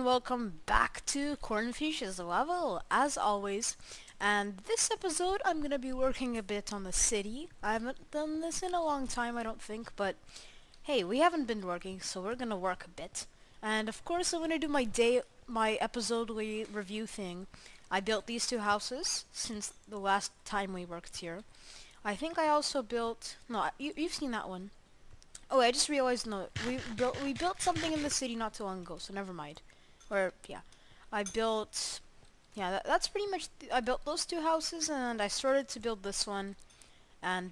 welcome back to Cornfish's Level, as always. And this episode, I'm gonna be working a bit on the city. I haven't done this in a long time, I don't think, but hey, we haven't been working, so we're gonna work a bit. And of course, I'm gonna do my episodely review thing. I built these two houses since the last time we worked here. I think I also built, no, you've seen that one. Oh, I just realized, no, we built something in the city not too long ago, so never mind. Or, yeah. I built, yeah, that's pretty much, I built those two houses, and I started to build this one, and,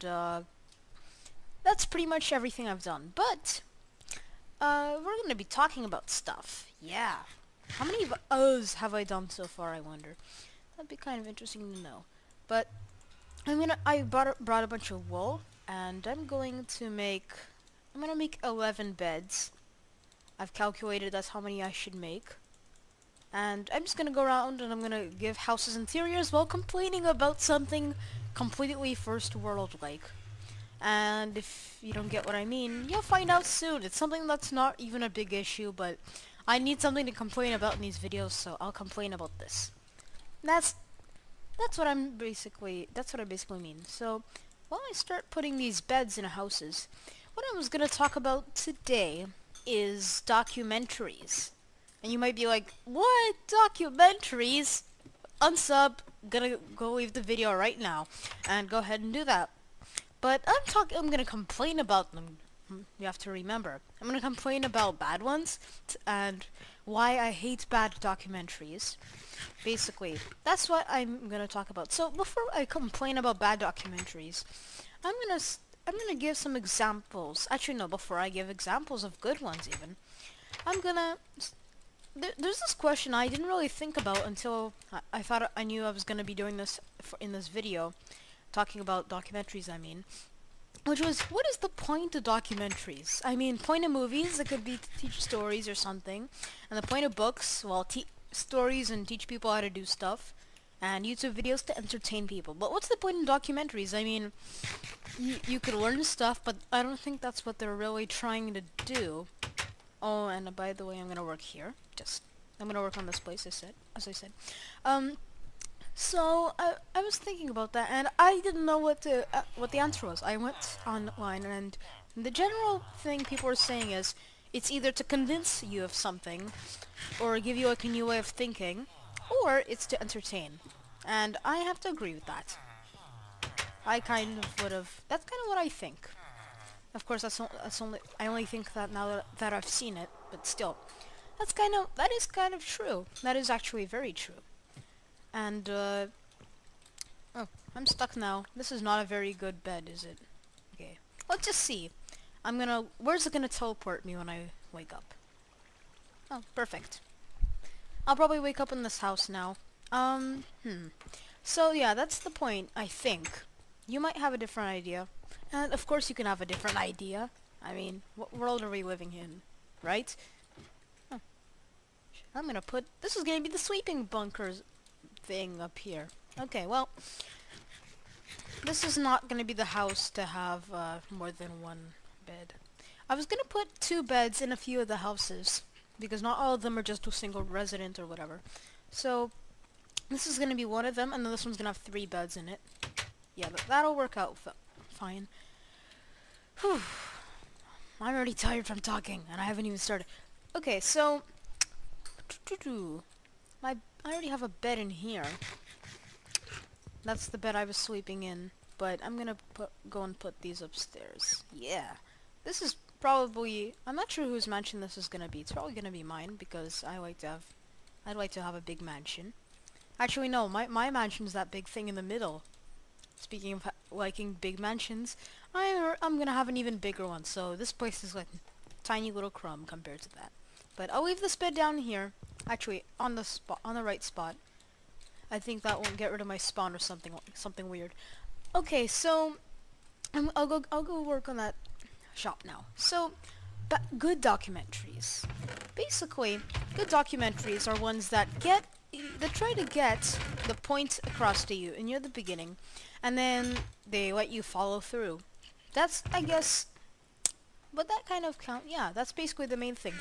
that's pretty much everything I've done. But, we're gonna be talking about stuff. Yeah. How many of O's have I done so far, I wonder? That'd be kind of interesting to know. But, I brought a bunch of wool, and I'm gonna make 11 beds. I've calculated that's how many I should make. And I'm just gonna go around and I'm gonna give houses interiors while complaining about something completely first world like. And if you don't get what I mean, you'll find out soon. It's something that's not even a big issue, but I need something to complain about in these videos, so I'll complain about this. That's what I basically mean. So while I start putting these beds in houses, what I was gonna talk about today is documentaries. And you might be like, what? Documentaries? Unsub, gonna go leave the video right now and go ahead and do that. But I'm gonna complain about them. You have to remember. I'm gonna complain about bad ones and why I hate bad documentaries. Basically, that's what I'm gonna talk about. So before I complain about bad documentaries, I'm gonna give some examples. Actually, no, before I give examples of good ones even, I'm gonna there's this question I didn't really think about until I thought I knew I was going to be doing this in this video, talking about documentaries, I mean. Which was, what is the point of documentaries? I mean, point of movies, it could be to teach stories or something. And the point of books, well, stories and teach people how to do stuff. And YouTube videos to entertain people. But what's the point in documentaries? I mean, you could learn stuff, but I don't think that's what they're really trying to do. Oh, and by the way, I'm gonna work here. I'm gonna work on this place, as I said. So I was thinking about that, and I didn't know what the answer was. I went online, and the general thing people are saying is, it's either to convince you of something, or give you like a new way of thinking, or it's to entertain. And I have to agree with that. That's kind of what I think. Of course, I only think that now that I've seen it, but still, that is kind of true. That is actually very true. And oh, I'm stuck now. This is not a very good bed, is it? Okay, let's just see. Where's it gonna teleport me when I wake up? Oh, perfect. I'll probably wake up in this house now. So yeah, that's the point, I think. You might have a different idea. And of course you can have a different idea. I mean, what world are we living in, right? Oh. This is gonna be the sleeping bunkers thing up here. Okay, well, this is not gonna be the house to have more than one bed. I was gonna put 2 beds in a few of the houses, because not all of them are just a single resident or whatever. So, this is gonna be one of them, and then this one's gonna have 3 beds in it. Yeah, but that'll work out fine. Whew. I'm already tired from talking, and I haven't even started. Okay, so I already have a bed in here. That's the bed I was sleeping in, but I'm gonna go and put these upstairs. Yeah, this is probably, I'm not sure whose mansion this is gonna be. It's probably gonna be mine because I'd like to have a big mansion. Actually, no, my mansion is that big thing in the middle. Speaking of liking big mansions, I'm gonna have an even bigger one, so this place is like tiny little crumb compared to that. But I'll leave this bed down here, actually on the right spot. I think that won't get rid of my spawn or something weird. Okay, so I'll go work on that shop now. So, good documentaries. Basically, good documentaries are ones that try to get the point across to you in the beginning, and then they let you follow through. That's, I guess, but that kind of yeah, that's basically the main thing.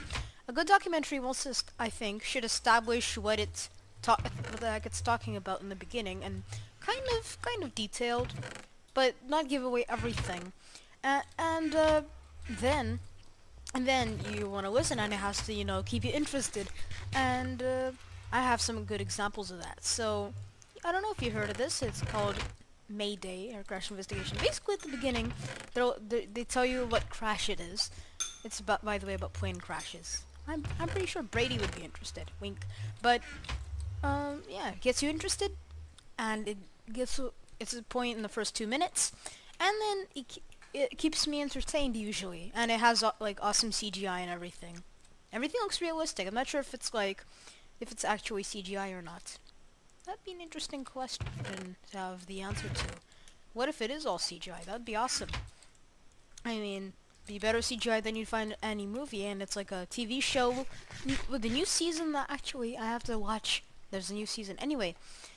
A good documentary wants to, I think, should establish what the heck it's talking about in the beginning, and kind of detailed, but not give away everything. And then you want to listen, and it has to, keep you interested. And I have some good examples of that. So I don't know if you heard of this. It's called Mayday, or Crash Investigation. Basically, at the beginning, they tell you what crash it is. It's about, by the way, about plane crashes. I'm pretty sure Brady would be interested. Wink. But yeah, it gets you interested, and it's a point in the first 2 minutes, and then it keeps me entertained usually, and it has like awesome CGI and everything. Everything looks realistic. I'm not sure if it's actually CGI or not. That'd be an interesting question to have the answer to. What if it is all CGI? That'd be awesome. I mean, be better CGI than you'd find in any movie, and it's like a TV show with the new season that actually I have to watch. There's a new season. Anyway,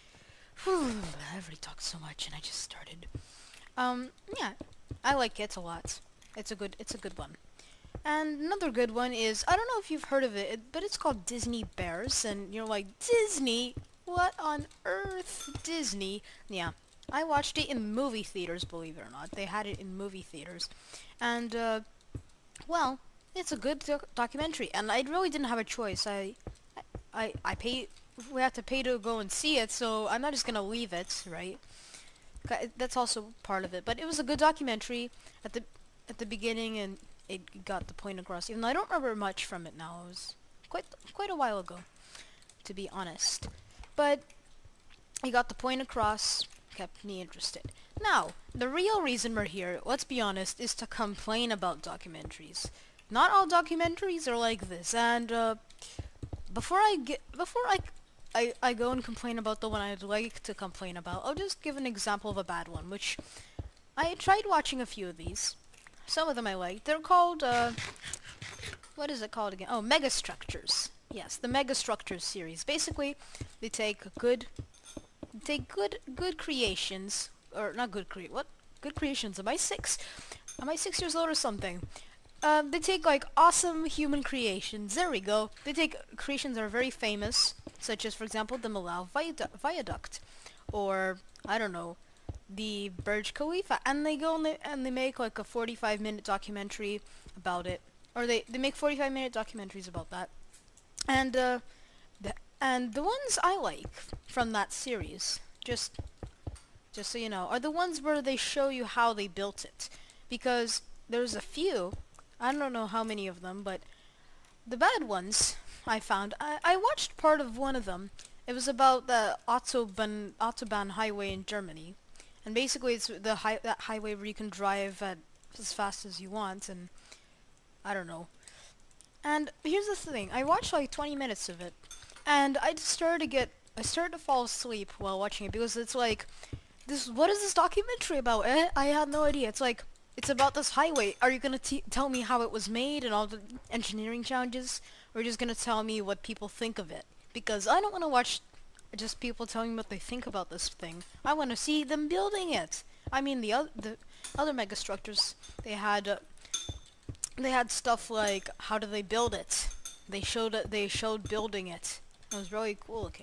I've already talked so much, and I just started. Yeah, I like it a lot. It's a good one. And another good one is, I don't know if you've heard of it, but it's called Disney Bears, and you're like, Disney? What on earth? Disney? Yeah, I watched it in movie theaters, believe it or not. They had it in movie theaters. And, well, it's a good documentary, and I really didn't have a choice. I paid, we had to pay to go and see it, so I'm not just gonna leave it, right? That's also part of it, but it was a good documentary at the beginning, and it got the point across. Even though I don't remember much from it now, it was quite a while ago, to be honest. But it got the point across, kept me interested. Now, the real reason we're here, let's be honest, is to complain about documentaries. Not all documentaries are like this, and before I go and complain about the one I'd like to complain about, I'll just give an example of a bad one, which I tried watching a few of these. Some of them I liked. They're called, what is it called again? Oh, Megastructures. Yes, the Megastructures series. Basically, they take good creations, or not good what? Good creations. Am I 6? Am I 6 years old or something? They take like awesome human creations. There we go. They take creations that are very famous, such as, for example, the Millau Viaduct, or I don't know, the Burj Khalifa, and they go and they make like a 45-minute documentary about it, or they make 45-minute documentaries about that. And the ones I like from that series, just so you know, are the ones where they show you how they built it, because there's a few. I don't know how many of them, but the bad ones I found. I watched part of one of them. It was about the Autobahn highway in Germany, and basically it's that highway where you can drive at as fast as you want, and I don't know. And here's the thing: I watched like 20 minutes of it, and I started to fall asleep while watching it, because it's like, what is this documentary about? I had no idea. It's like, it's about this highway. Are you gonna tell me how it was made and all the engineering challenges, or are you just gonna tell me what people think of it? Because I don't want to watch just people telling me what they think about this thing. I want to see them building it. I mean, the other megastructures, they had stuff like, how do they build it? They showed building it. It was really cool looking.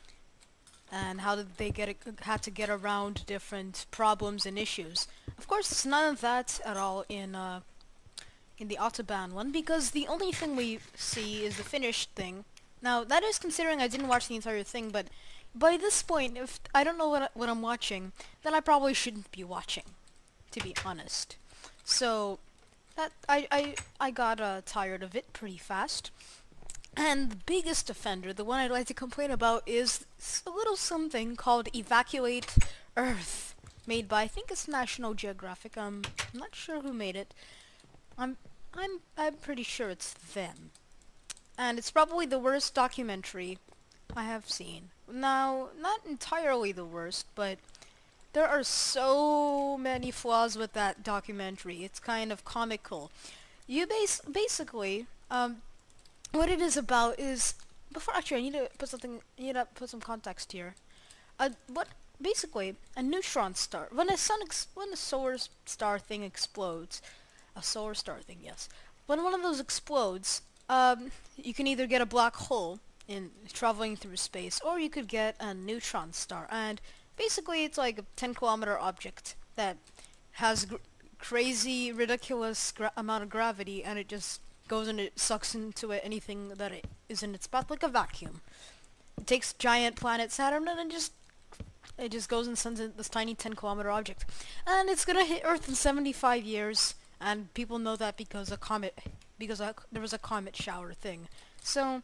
And how did they had to get around different problems and issues. Of course, it's none of that at all in the Autobahn one, because the only thing we see is the finished thing. Now, that is considering I didn't watch the entire thing, but by this point, if I don't know what I'm watching, then I probably shouldn't be watching, to be honest. So, that I got tired of it pretty fast. And the biggest offender, the one I'd like to complain about, is a little something called Evacuate Earth, made by, I think it's National Geographic. I'm not sure who made it. I'm pretty sure it's them. And it's probably the worst documentary I have seen. Now, not entirely the worst, but there are so many flaws with that documentary. It's kind of comical. You basically, what it is about is, actually I need to put some context here. Basically, a neutron star, when a solar star thing explodes, a solar star thing, yes. When one of those explodes, You can either get a black hole in traveling through space, or you could get a neutron star. And basically, it's like a 10-kilometer object that has crazy, ridiculous amount of gravity, and it just goes and it sucks into it anything that it is in its path, like a vacuum. It takes giant planet Saturn and it just goes and sends in this tiny 10-kilometer object, and it's gonna hit Earth in 75 years. And people know that because there was a comet shower thing. So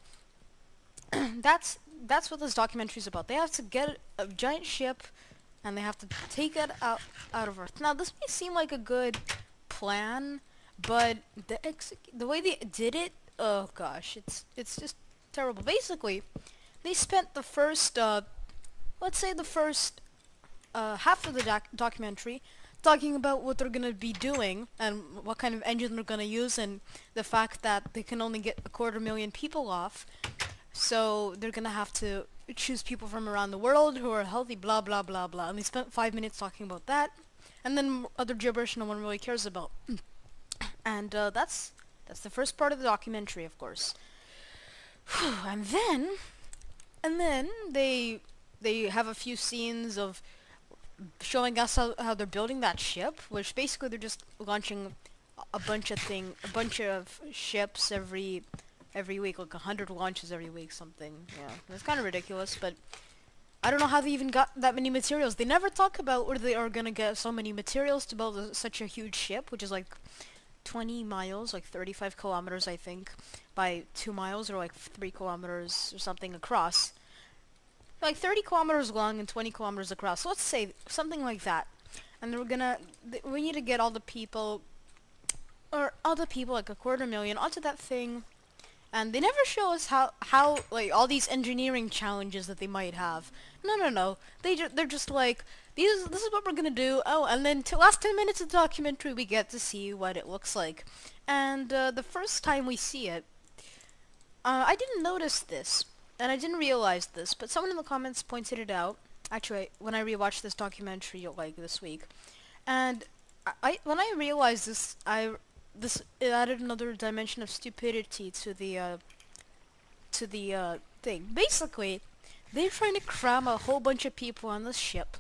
that's what this documentary is about. They have to get a giant ship, and they have to take it out of Earth. Now, this may seem like a good plan, but the way they did it, oh gosh, it's just terrible. Basically, they spent the first, let's say the first half of the documentary talking about what they're gonna be doing and what kind of engine they're gonna use, and the fact that they can only get 250,000 people off, so they're gonna have to choose people from around the world who are healthy, blah blah blah blah. And they spent 5 minutes talking about that, and then other gibberish no one really cares about. And that's the first part of the documentary, of course. And then they have a few scenes of showing us how they're building that ship, which basically they're just launching a bunch of ships every week, like 100 launches every week, something. Yeah, it's kind of ridiculous, but I don't know how they even got that many materials. They never talk about where they are gonna get so many materials to build such a huge ship, which is like 20 miles, like 35 kilometers, I think, by 2 miles, or like 3 kilometers or something across. Like 30 kilometers long and 20 kilometers across. So let's say something like that. And we need to get all the people, like 250,000 onto that thing. And they never show us how like all these engineering challenges that they might have. No. They're just like, this is what we're gonna do. Oh, and then last 10 minutes of the documentary we get to see what it looks like. And the first time we see it, I didn't notice this. And I didn't realize this, but someone in the comments pointed it out. Actually, when I rewatched this documentary like this week, and when I realized this, it added another dimension of stupidity to the thing. Basically, they're trying to cram a whole bunch of people on this ship.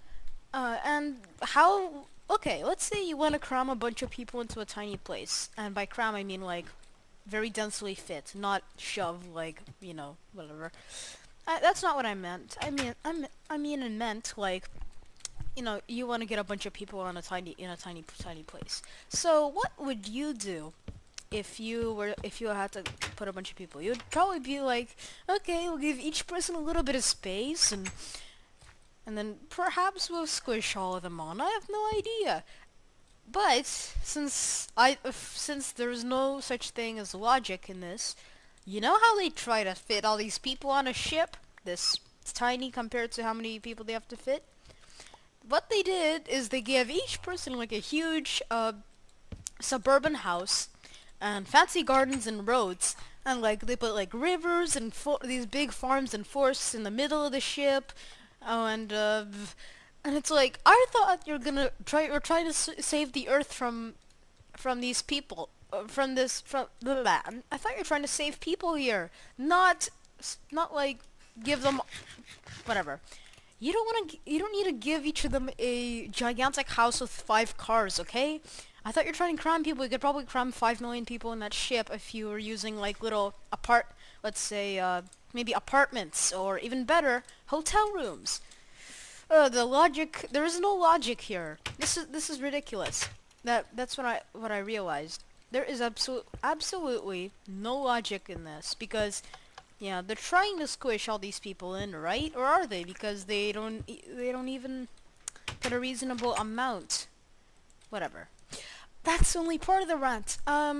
And how? Okay, let's say you want to cram a bunch of people into a tiny place, and by cram I mean like very densely fit, not shove, like, you know, whatever. That's not what I meant. I mean it meant like, you know, you want to get a bunch of people on a tiny place. So what would you do if you had to put a bunch of people? You'd probably be like, okay, we'll give each person a little bit of space, and then perhaps we'll squish all of them on. I have no idea. But since there's no such thing as logic in this, you know how they try to fit all these people on a ship? This tiny compared to how many people they have to fit? What they did is they gave each person like a huge suburban house and fancy gardens and roads, and like they put like rivers and these big farms and forests in the middle of the ship. Oh, and it's like, I thought you're trying to save the Earth from these people, from blah, blah. I thought you're trying to save people here, not like give them whatever. You don't need to give each of them a gigantic house with 5 cars, okay? I thought you're trying to cram people. You could probably cram 5 million people in that ship if you were using like little let's say maybe apartments, or even better, hotel rooms. The logic, there is no logic here. This is ridiculous. That's what I realized. There is absolutely no logic in this, because yeah, they're trying to squish all these people in, right? Or are they? Because they don't even put a reasonable amount. Whatever. That's only part of the rant.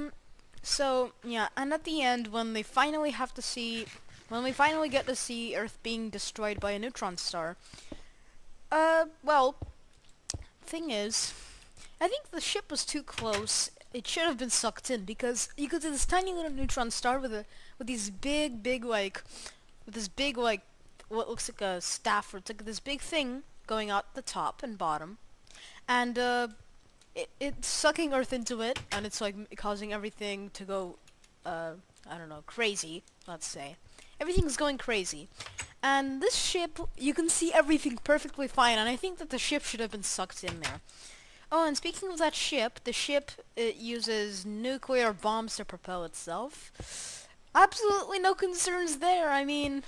So yeah, and at the end, when we finally get to see Earth being destroyed by a neutron star, well, thing is, I think the ship was too close. It should have been sucked in, because you could see this tiny little neutron star with these big like, what looks like a staff, or it's like this big thing going out the top and bottom, and it's sucking Earth into it, and it's like causing everything to go I don't know, crazy, let's say. Everything's going crazy. And this ship, you can see everything perfectly fine, and I think that the ship should have been sucked in there. Oh, and speaking of that ship, the ship, it uses nuclear bombs to propel itself. Absolutely no concerns there, I mean...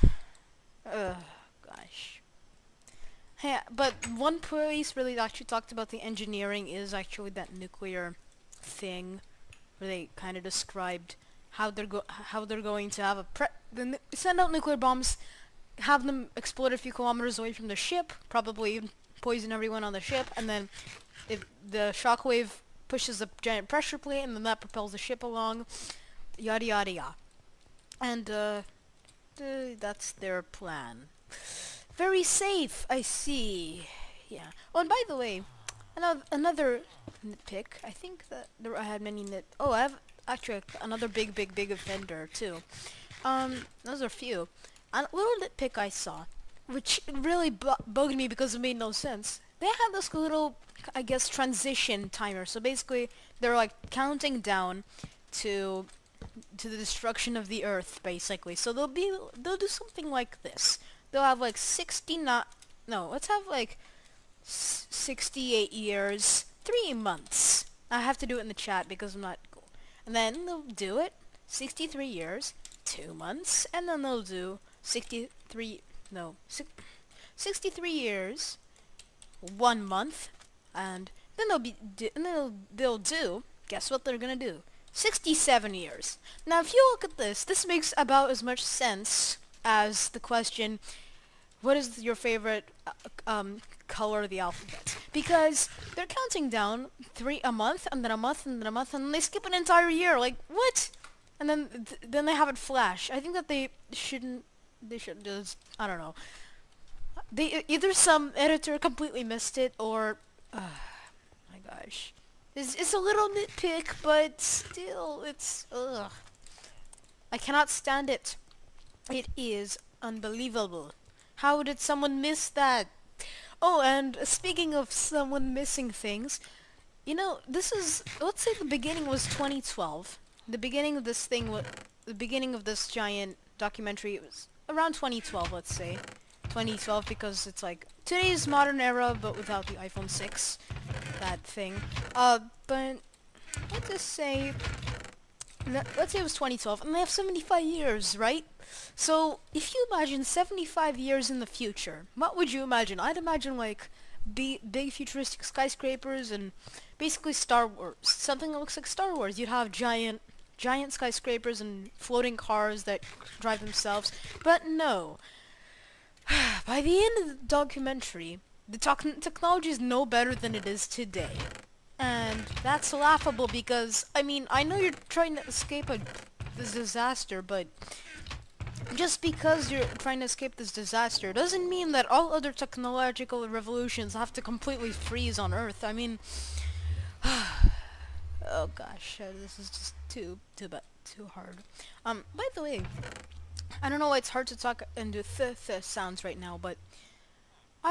gosh. Yeah, but one place really actually talked about the engineering is actually that nuclear thing, where they kind of described how they're going to have send out nuclear bombs, have them explode a few kilometers away from the ship, probably poison everyone on the ship, and then if the shockwave pushes a giant pressure plate, and then that propels the ship along, yada yada yada. And that's their plan. Very safe, I see. Yeah. Oh, and by the way, another nitpick. I think that I had many Oh, I have actually another big offender too. Those are few. A little nitpick I saw, which really bugged me because it made no sense. They had this little, I guess, transition timer. So basically, they're like counting down to the destruction of the Earth, basically. So they'll do something like this. They'll have like 69. No, let's have like 68 years, 3 months. I have to do it in the chat because I'm not cool. And then they'll do it 63 years, 2 months, and then they'll do 63 years, 1 month, and then they'll do, guess what they're gonna do? 67 years. Now if you look at this makes about as much sense as the question, what is your favorite color of the alphabet? Because they're counting down a month, and then a month, and then a month, and then they skip an entire year. Like, what? And then they have it flash. I think that they should just, I don't know. Either some editor completely missed it, or, my gosh. It's a little nitpick, but still, it's, ugh. I cannot stand it. It is unbelievable. How did someone miss that? Oh, and speaking of someone missing things, you know, let's say the beginning was 2012. The beginning of this giant documentary, it was around 2012, let's say. 2012 because it's like today's modern era, but without the iPhone 6, that thing. But let's just say, let's say it was 2012, and they have 75 years, right? So if you imagine 75 years in the future, what would you imagine? I'd imagine like big futuristic skyscrapers and basically Star Wars, something that looks like Star Wars. You'd have giant skyscrapers and floating cars that drive themselves, but no. By the end of the documentary, the technology is no better than it is today. And that's laughable because, I mean, I know you're trying to escape this disaster, but just because you're trying to escape this disaster doesn't mean that all other technological revolutions have to completely freeze on Earth. I mean, oh gosh, this is just too hard. By the way, I don't know why it's hard to talk and do th sounds right now, but I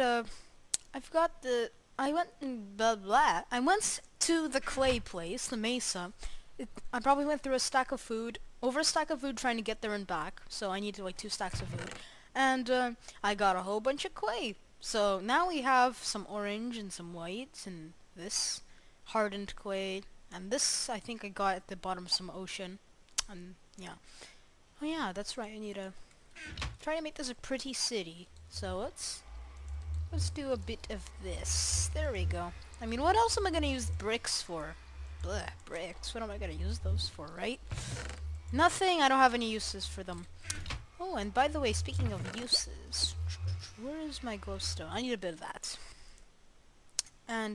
went to the clay place, the Mesa. I probably went through over a stack of food trying to get there and back, so I needed like 2 stacks of food. And I got a whole bunch of clay. So now we have some orange and some white, and this hardened clay, and this I think I got at the bottom of some ocean, and yeah. Oh yeah, that's right, I need to try to make this a pretty city. So let's do a bit of this. There we go. I mean, what else am I gonna use bricks for? Blech, bricks. What am I gonna use those for, right? Nothing. I don't have any uses for them. Oh, and by the way, speaking of uses, where is my glowstone? I need a bit of that. And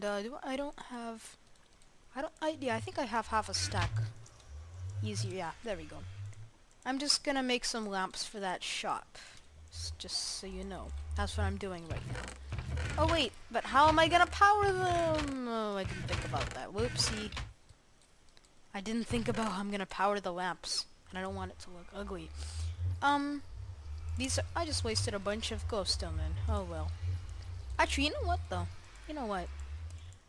I think I have half a stack. Easy. Yeah, there we go. I'm just gonna make some lamps for that shop. Just so you know. That's what I'm doing right now. Oh wait, but how am I gonna power them? Oh, I didn't think about that. Whoopsie. I didn't think about how I'm gonna power the lamps. And I don't want it to look ugly. I just wasted a bunch of glowstone then. Oh well. Actually, you know what though? You know what?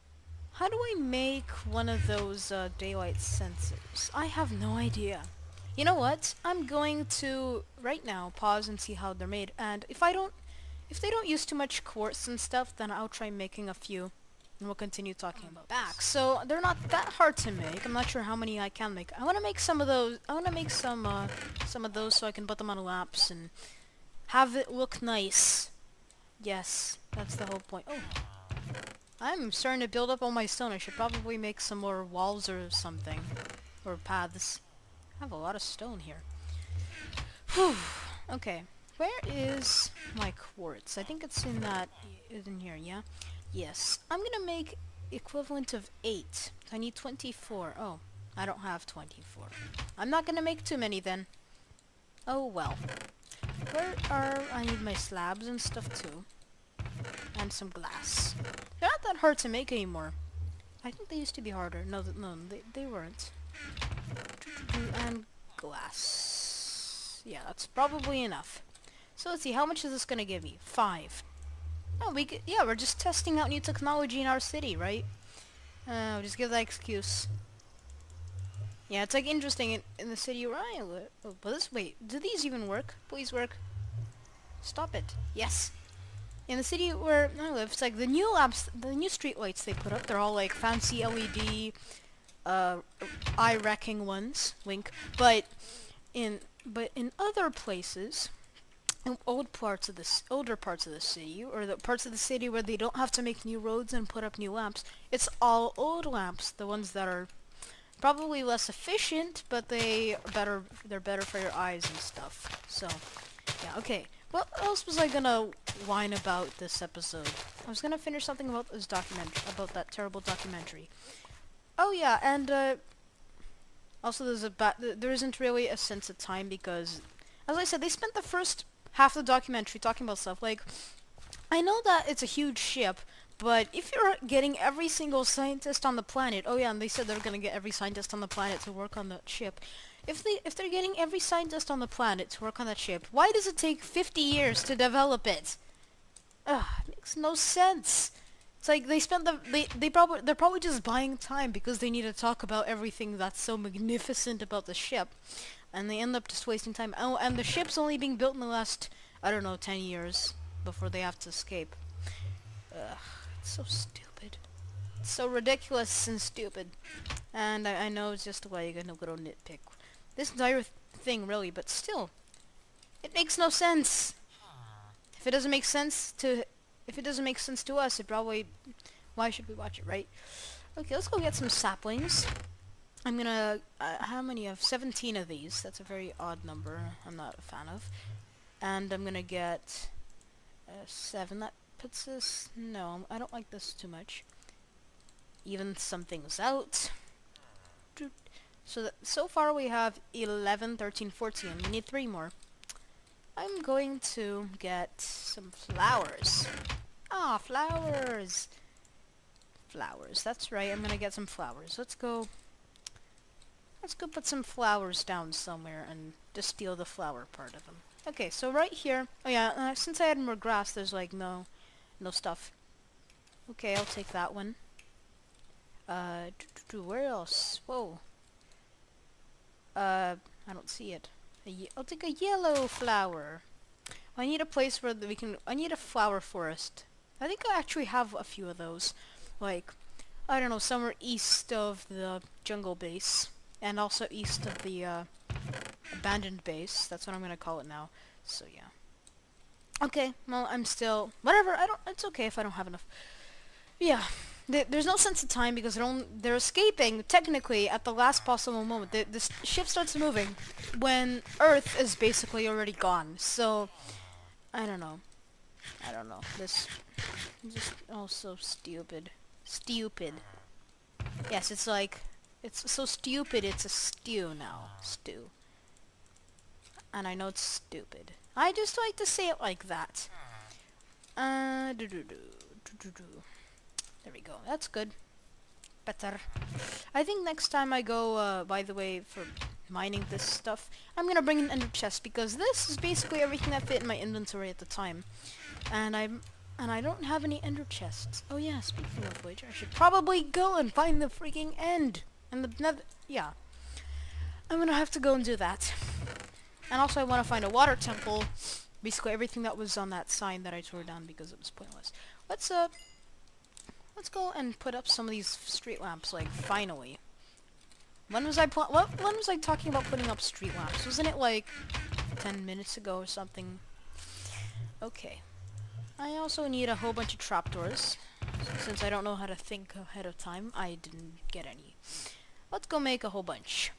How do I make one of those daylight sensors? I have no idea. You know what? I'm going to right now pause and see how they're made. And if they don't use too much quartz and stuff, then I'll try making a few. And we'll continue talking about back. So they're not that hard to make. I'm not sure how many I can make. I want to make some of those. I want to make some of those so I can put them on laps and have it look nice. Yes, that's the whole point. Oh, I'm starting to build up all my stone. I should probably make some more walls or something. Or paths. I have a lot of stone here. Whew. Okay. Where is my quartz? I think it's in that... in here, yeah? Yes. I'm gonna make equivalent of 8. I need 24. Oh, I don't have 24. I'm not gonna make too many then. Oh well. Where are... I need my slabs and stuff too. And some glass. They're not that hard to make anymore. I think they used to be harder. No, they weren't. And glass. Yeah, that's probably enough. So let's see, how much is this gonna give me? 5. Oh, yeah, we're just testing out new technology in our city, right? We'll just give that excuse. Yeah, it's like interesting in the city where I live. Oh, but wait, do these even work? Please work. Stop it. Yes. In the city where I live, it's like the new lamps, the new street lights they put up, they're all like fancy LED, eye-wrecking ones, wink. But in other places, in older parts of the city, or the parts of the city where they don't have to make new roads and put up new lamps, it's all old lamps, the ones that are probably less efficient, but they're better for your eyes and stuff. So, yeah, okay. What else was I gonna whine about this episode? I was gonna finish something about this documentary, about that terrible documentary. Oh yeah, and also there isn't really a sense of time because, as I said, they spent the first half of the documentary talking about stuff like, I know that it's a huge ship, but if you're getting every single scientist on the planet, oh yeah, and they said they're gonna get every scientist on the planet to work on the ship. If they're getting every scientist on the planet to work on that ship, why does it take 50 years to develop it? Ugh, it makes no sense. It's like they spent they're probably just buying time because they need to talk about everything that's so magnificent about the ship, and they end up just wasting time. Oh, and the ship's only being built in the last, I don't know, 10 years before they have to escape. Ugh, it's so stupid. It's so ridiculous and stupid. And I know it's just like a little nitpick. This entire thing, really, but still, it makes no sense. If it doesn't make sense to us, it probably, why should we watch it, right? Okay, let's go get some saplings. I'm gonna, how many of 17 of these? That's a very odd number. I'm not a fan of. And I'm gonna get 7. That puts us, no, I don't like this too much. Even some things out. So far we have 11, 13, 14. We need 3 more. I'm going to get some flowers. Ah, flowers! Flowers, that's right, I'm gonna get some flowers. Let's go put some flowers down somewhere and just steal the flower part of them. Okay, so right here, oh yeah, since I had more grass, there's like no stuff. Okay, I'll take that one. Where else? Whoa. I don't see it. I'll take a yellow flower. I need a place where I need a flower forest. I think I actually have a few of those. Like, I don't know, somewhere east of the jungle base. And also east of the, abandoned base. That's what I'm gonna call it now. So, yeah. Okay, well, I'm still... whatever, it's okay if I don't have enough. Yeah. There's no sense of time because they're escaping, technically, at the last possible moment. The ship starts moving when Earth is basically already gone. So, I don't know. This is just also stupid. Stupid. Yes, it's like, it's so stupid it's a stew now. Stew. And I know it's stupid. I just like to say it like that. There we go. That's good. Better. I think next time I go, by the way, for mining this stuff, I'm gonna bring an ender chest because this is basically everything that fit in my inventory at the time. And I don't have any ender chests. Oh yeah, speaking of which, I should probably go and find the freaking end. And the nether, yeah. I'm gonna have to go and do that. And also I want to find a water temple. Basically everything that was on that sign that I tore down because it was pointless. Let's go and put up some of these street lamps, like, finally. When was I talking about putting up street lamps? Wasn't it like 10 minutes ago or something? Okay. I also need a whole bunch of trapdoors. Since I don't know how to think ahead of time, I didn't get any. Let's go make a whole bunch.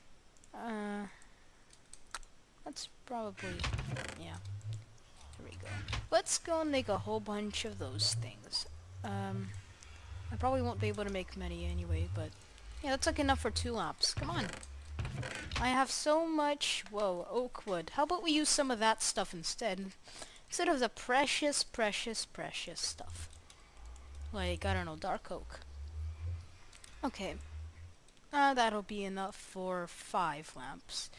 That's probably... yeah. There we go. Let's go and make a whole bunch of those things. I probably won't be able to make many anyway, but... yeah, that's like enough for 2 lamps. Come on. I have so much... whoa, oak wood. How about we use some of that stuff instead? Instead of the precious, precious, precious stuff. Like, I don't know, dark oak. Okay. That'll be enough for 5 lamps.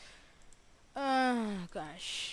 Gosh.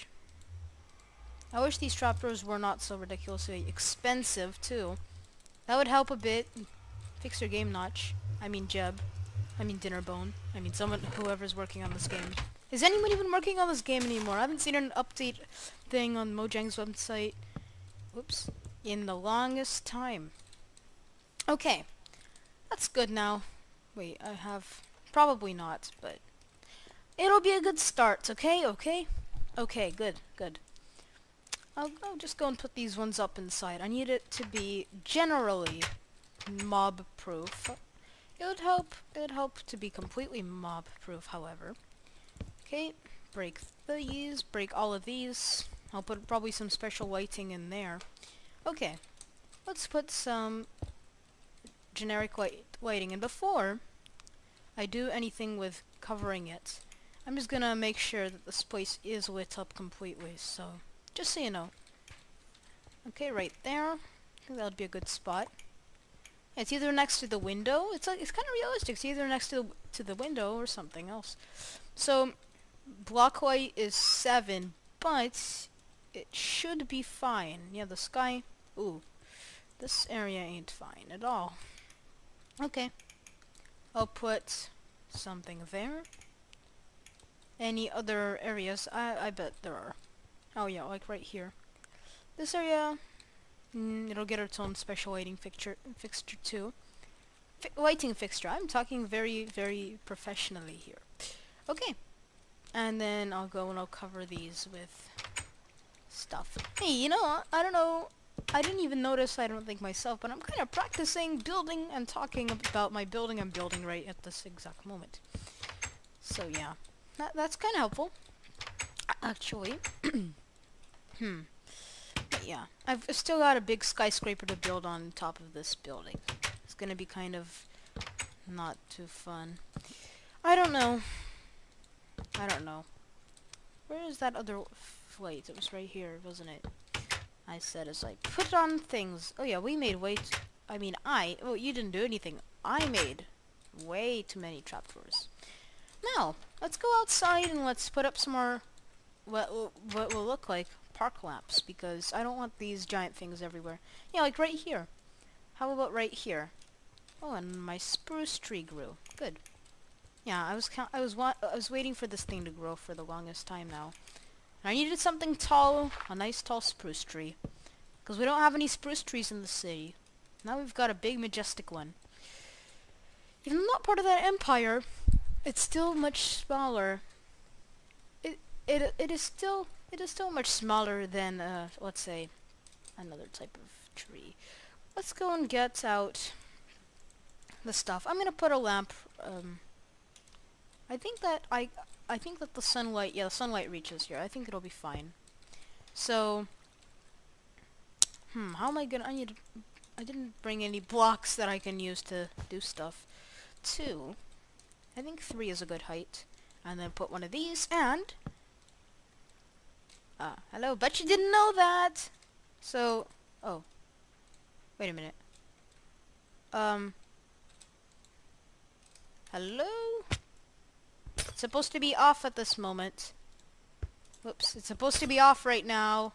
I wish these trapdoors were not so ridiculously expensive, too. That would help a bit. Fix your game notch. I mean Jeb. I mean Dinnerbone. I mean whoever's working on this game. Is anyone even working on this game anymore? I haven't seen an update thing on Mojang's website. Whoops. In the longest time. Okay. That's good now. Wait, I have... probably not, but... it'll be a good start, okay? Okay? Okay, good, good. I'll just go and put these ones up inside. I need it to be generally mob-proof. It would help to be completely mob-proof, however. Okay, break these, break all of these. I'll put probably some special lighting in there. Okay, let's put some generic lighting. And before I do anything with covering it, I'm just gonna make sure that this place is lit up completely, so just so you know. Okay, right there. I think that would be a good spot. It's either next to the window. It's kind of realistic. It's either next to the window or something else. So block height is 7, but it should be fine. Yeah, the sky. Ooh, this area ain't fine at all. Okay, I'll put something there. Any other areas? I bet there are. Oh yeah, like right here. This area, it'll get its own special lighting fixture too. Lighting fixture. I'm talking very, very professionally here. Okay. And then I'll go and I'll cover these with stuff. Hey, you know, I don't know. I didn't even notice, I don't think myself, but I'm kind of practicing building and talking about my building I'm building right at this exact moment. So yeah, that's kind of helpful, actually. But yeah, I've still got a big skyscraper to build on top of this building. It's gonna be kind of not too fun. I don't know. I don't know. Where is that other flight? It was right here, wasn't it? I said as I put on things. Oh yeah, we made way too... I mean, well, you didn't do anything. I made way too many trapdoors. Now, let's go outside and let's put up some more... what will look like park lamps, because I don't want these giant things everywhere. Yeah, like right here. How about right here? Oh, and my spruce tree grew. Good. Yeah, I was waiting for this thing to grow for the longest time now. And I needed something tall, a nice tall spruce tree, because we don't have any spruce trees in the city. Now we've got a big majestic one. Even though I'm not part of that empire, it's still much smaller. It is still much smaller than let's say another type of tree. Let's go and get out the stuff. I'm gonna put a lamp. I think that the sunlight, yeah, the sunlight reaches here. I think it'll be fine. So, how am I gonna? I didn't bring any blocks that I can use to do stuff. 2. I think 3 is a good height. And then put one of these and. Hello. Bet you didn't know that. So, oh, wait a minute. Hello. It's supposed to be off at this moment. Whoops, it's supposed to be off right now.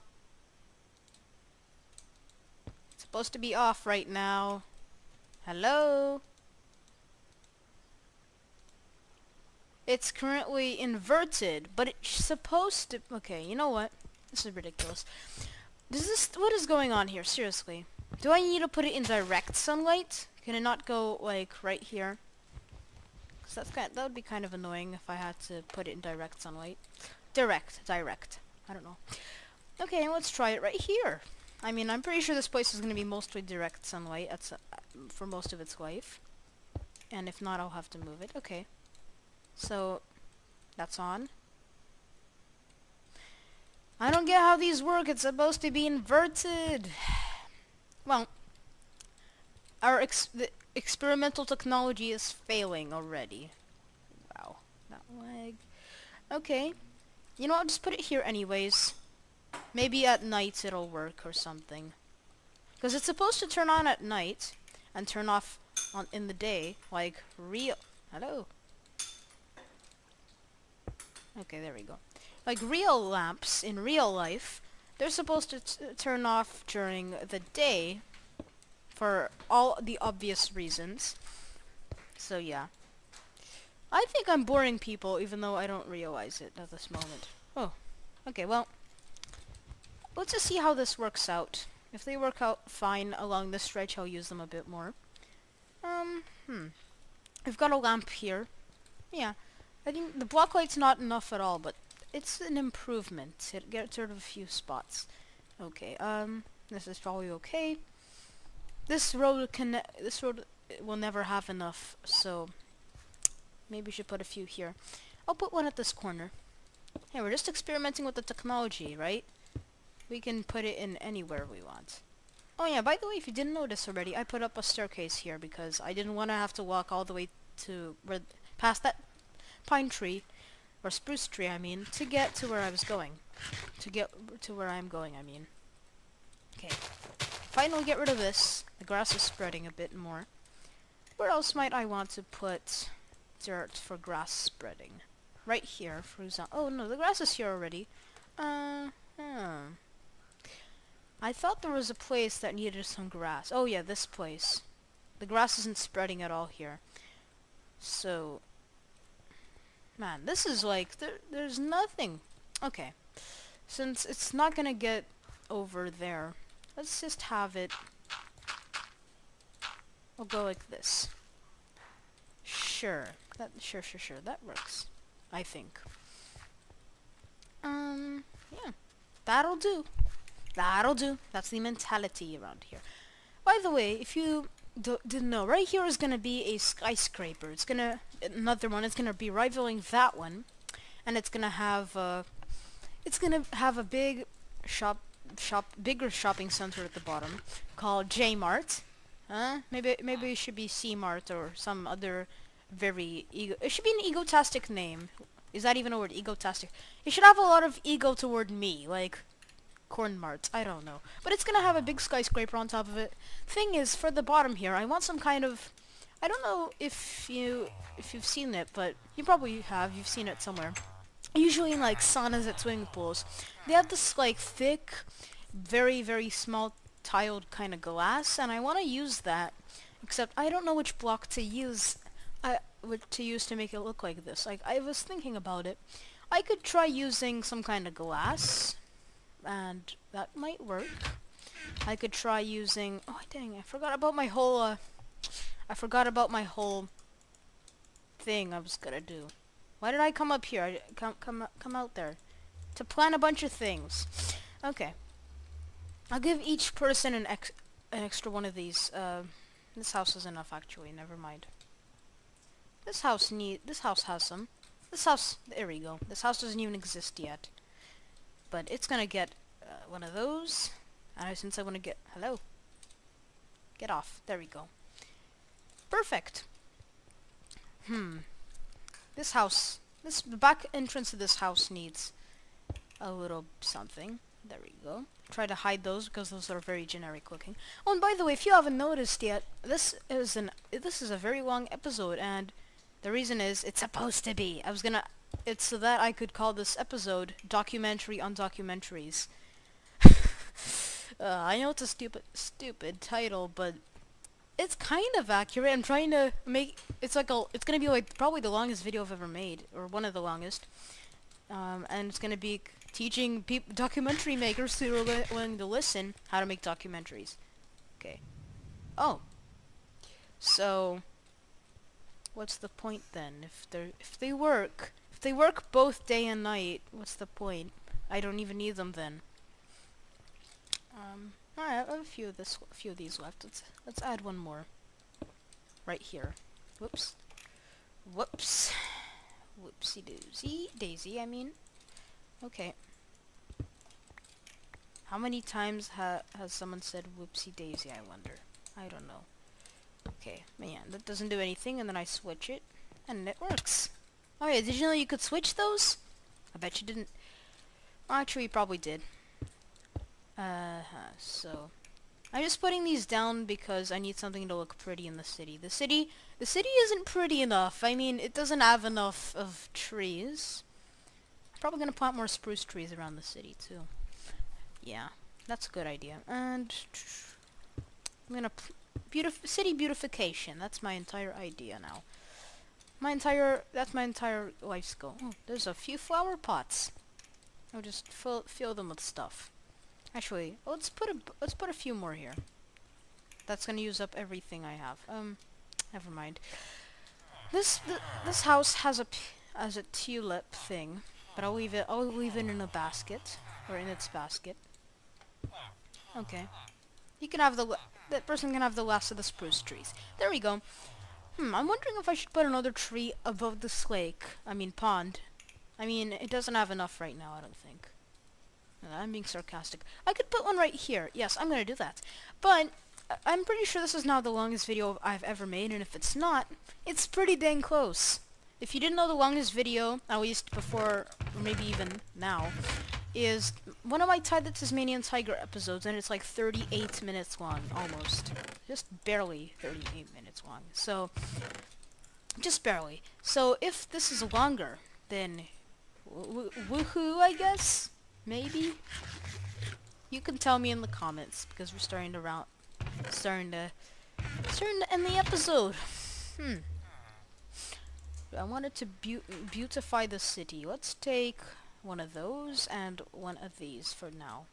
It's supposed to be off right now. Hello? It's currently inverted, but it's supposed to... Okay, you know what? This is ridiculous. What is going on here? Seriously. Do I need to put it in direct sunlight? Can it not go, like, right here? Because that would be kind of annoying if I had to put it in direct sunlight. Direct. I don't know. Okay, let's try it right here. I mean, I'm pretty sure this place is going to be mostly direct sunlight for most of its life. And if not, I'll have to move it. Okay. So, that's on. I don't get how these work. It's supposed to be inverted. Well, the experimental technology is failing already. Wow. That lag. Okay. You know, I'll just put it here anyways. Maybe at night it'll work or something. Because it's supposed to turn on at night and turn off in the day, like real... Hello? Okay, there we go. Like real lamps in real life, they're supposed to turn off during the day for all the obvious reasons. So yeah. I think I'm boring people even though I don't realize it at this moment. Oh, okay, well, let's just see how this works out. If they work out fine along this stretch, I'll use them a bit more. We've got a lamp here. Yeah, I think the block light's not enough at all, but it's an improvement. It gets rid of a few spots. Okay, this is probably okay. This road will never have enough, so maybe we should put a few here. I'll put one at this corner. Hey, we're just experimenting with the technology, right? We can put it in anywhere we want. Oh yeah, by the way, if you didn't notice already, I put up a staircase here because I didn't want to have to walk all the way to past that pine tree, or spruce tree, I mean, to get to where I was going. To get to where I'm going, I mean. Okay. Finally get rid of this. The grass is spreading a bit more. Where else might I want to put dirt for grass spreading? Right here, for example. Oh no, the grass is here already. I thought there was a place that needed some grass. Oh yeah, this place. The grass isn't spreading at all here. So, man, this is like, there's nothing. Okay, since it's not gonna get over there, let's just have it. We'll go like this. Sure, sure, that works. I think. Yeah, that'll do. That'll do. That's the mentality around here. By the way, if you didn't know, right here is gonna be a skyscraper. It's gonna It's gonna be rivaling that one, and it's gonna have a big bigger shopping center at the bottom called J Mart. Maybe it should be C Mart or some other it should be an egotastic name. Is that even a word? Egotastic. It should have a lot of ego toward me, like Corn Mart. I don't know. But it's gonna have a big skyscraper on top of it. Thing is, for the bottom here, I want some kind of... I don't know if you've seen it, but you probably have. You've seen it somewhere. Usually in, like, saunas at swimming pools. They have this, like, thick, very, very small tiled kind of glass, and I want to use that. Except I don't know which block to use. To make it look like this. Like, I was thinking about it. I could try using some kind of glass, and that might work. I could try using... Oh, dang, I forgot about my whole thing I was gonna do. Why did I come up here? Come out there. To plan a bunch of things. Okay. I'll give each person an extra one of these. This house is enough, actually. Never mind. This house has some. There we go. This house doesn't even exist yet. But it's gonna get one of those. And since I want to get... Hello? Get off. There we go. Perfect. The back entrance of this house needs a little something. There we go. Try to hide those because those are very generic looking. Oh, and by the way, if you haven't noticed yet, this is a very long episode, and the reason is it's supposed to be. It's so that I could call this episode Documentary on Documentaries. I know it's a stupid title, but it's kind of accurate. I'm trying to make it's like it's gonna be like probably the longest video I've ever made, or one of the longest. And it's gonna be teaching documentary makers who are willing to listen how to make documentaries. Okay. Oh. So, what's the point then? If they work both day and night, what's the point? I don't even need them then. Alright, I have a few of these left. Let's add one more. Right here. Whoops. Whoops. Whoopsie daisy, I mean. Okay. How many times has someone said whoopsie daisy, I wonder? I don't know. Okay, man, that doesn't do anything, and then I switch it, and it works. Oh yeah, did you know you could switch those? I bet you didn't. Actually, you probably did. So I'm just putting these down because I need something to look pretty in the city. The city isn't pretty enough. I mean, it doesn't have enough of trees. I'm probably gonna plant more spruce trees around the city too. Yeah, that's a good idea. And I'm gonna city beautification. That's my entire idea now. That's my entire life's goal. Oh, there's a few flower pots. I'll just fill them with stuff. Actually, let's put a few more here. That's gonna use up everything I have. Never mind. This house has a tulip thing, but I'll leave it in a basket, or in its basket. Okay. You can have that person can have the last of the spruce trees. There we go. I'm wondering if I should put another tree above this lake. I mean pond. I mean, it doesn't have enough right now, I don't think. I'm being sarcastic. I could put one right here. Yes, I'm gonna do that. But I'm pretty sure this is now the longest video I've ever made, and if it's not, it's pretty dang close. If you didn't know, the longest video, at least before, or maybe even now, is one of my Ty the Tasmanian Tiger episodes, and it's like 38 minutes long, almost. Just barely 38 minutes long. So, just barely. So, if this is longer, then woohoo, I guess? Maybe? You can tell me in the comments, because we're starting to end the episode. I wanted to beautify the city. Let's take one of those and one of these for now.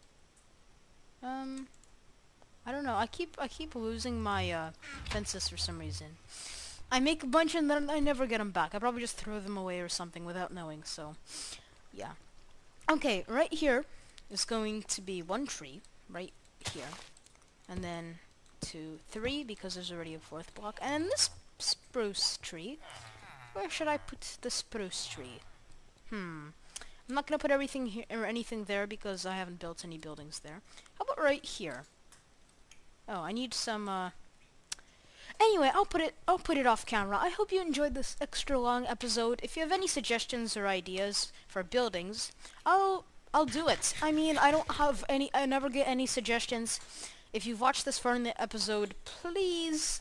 I don't know. I keep losing my fences for some reason. I make a bunch and then I never get them back. I probably just throw them away or something without knowing. So, yeah. Okay, right here is going to be one tree right here, and then 2, 3 because there's already a 4th block, and then this spruce tree. Where should I put the spruce tree? I'm not gonna put everything here or anything there because I haven't built any buildings there. How about right here? Oh, I need some. Anyway, I'll put it off camera. I hope you enjoyed this extra long episode. If you have any suggestions or ideas for buildings, I'll do it. I mean, I don't have any. I never get any suggestions. If you've watched this far in the episode, please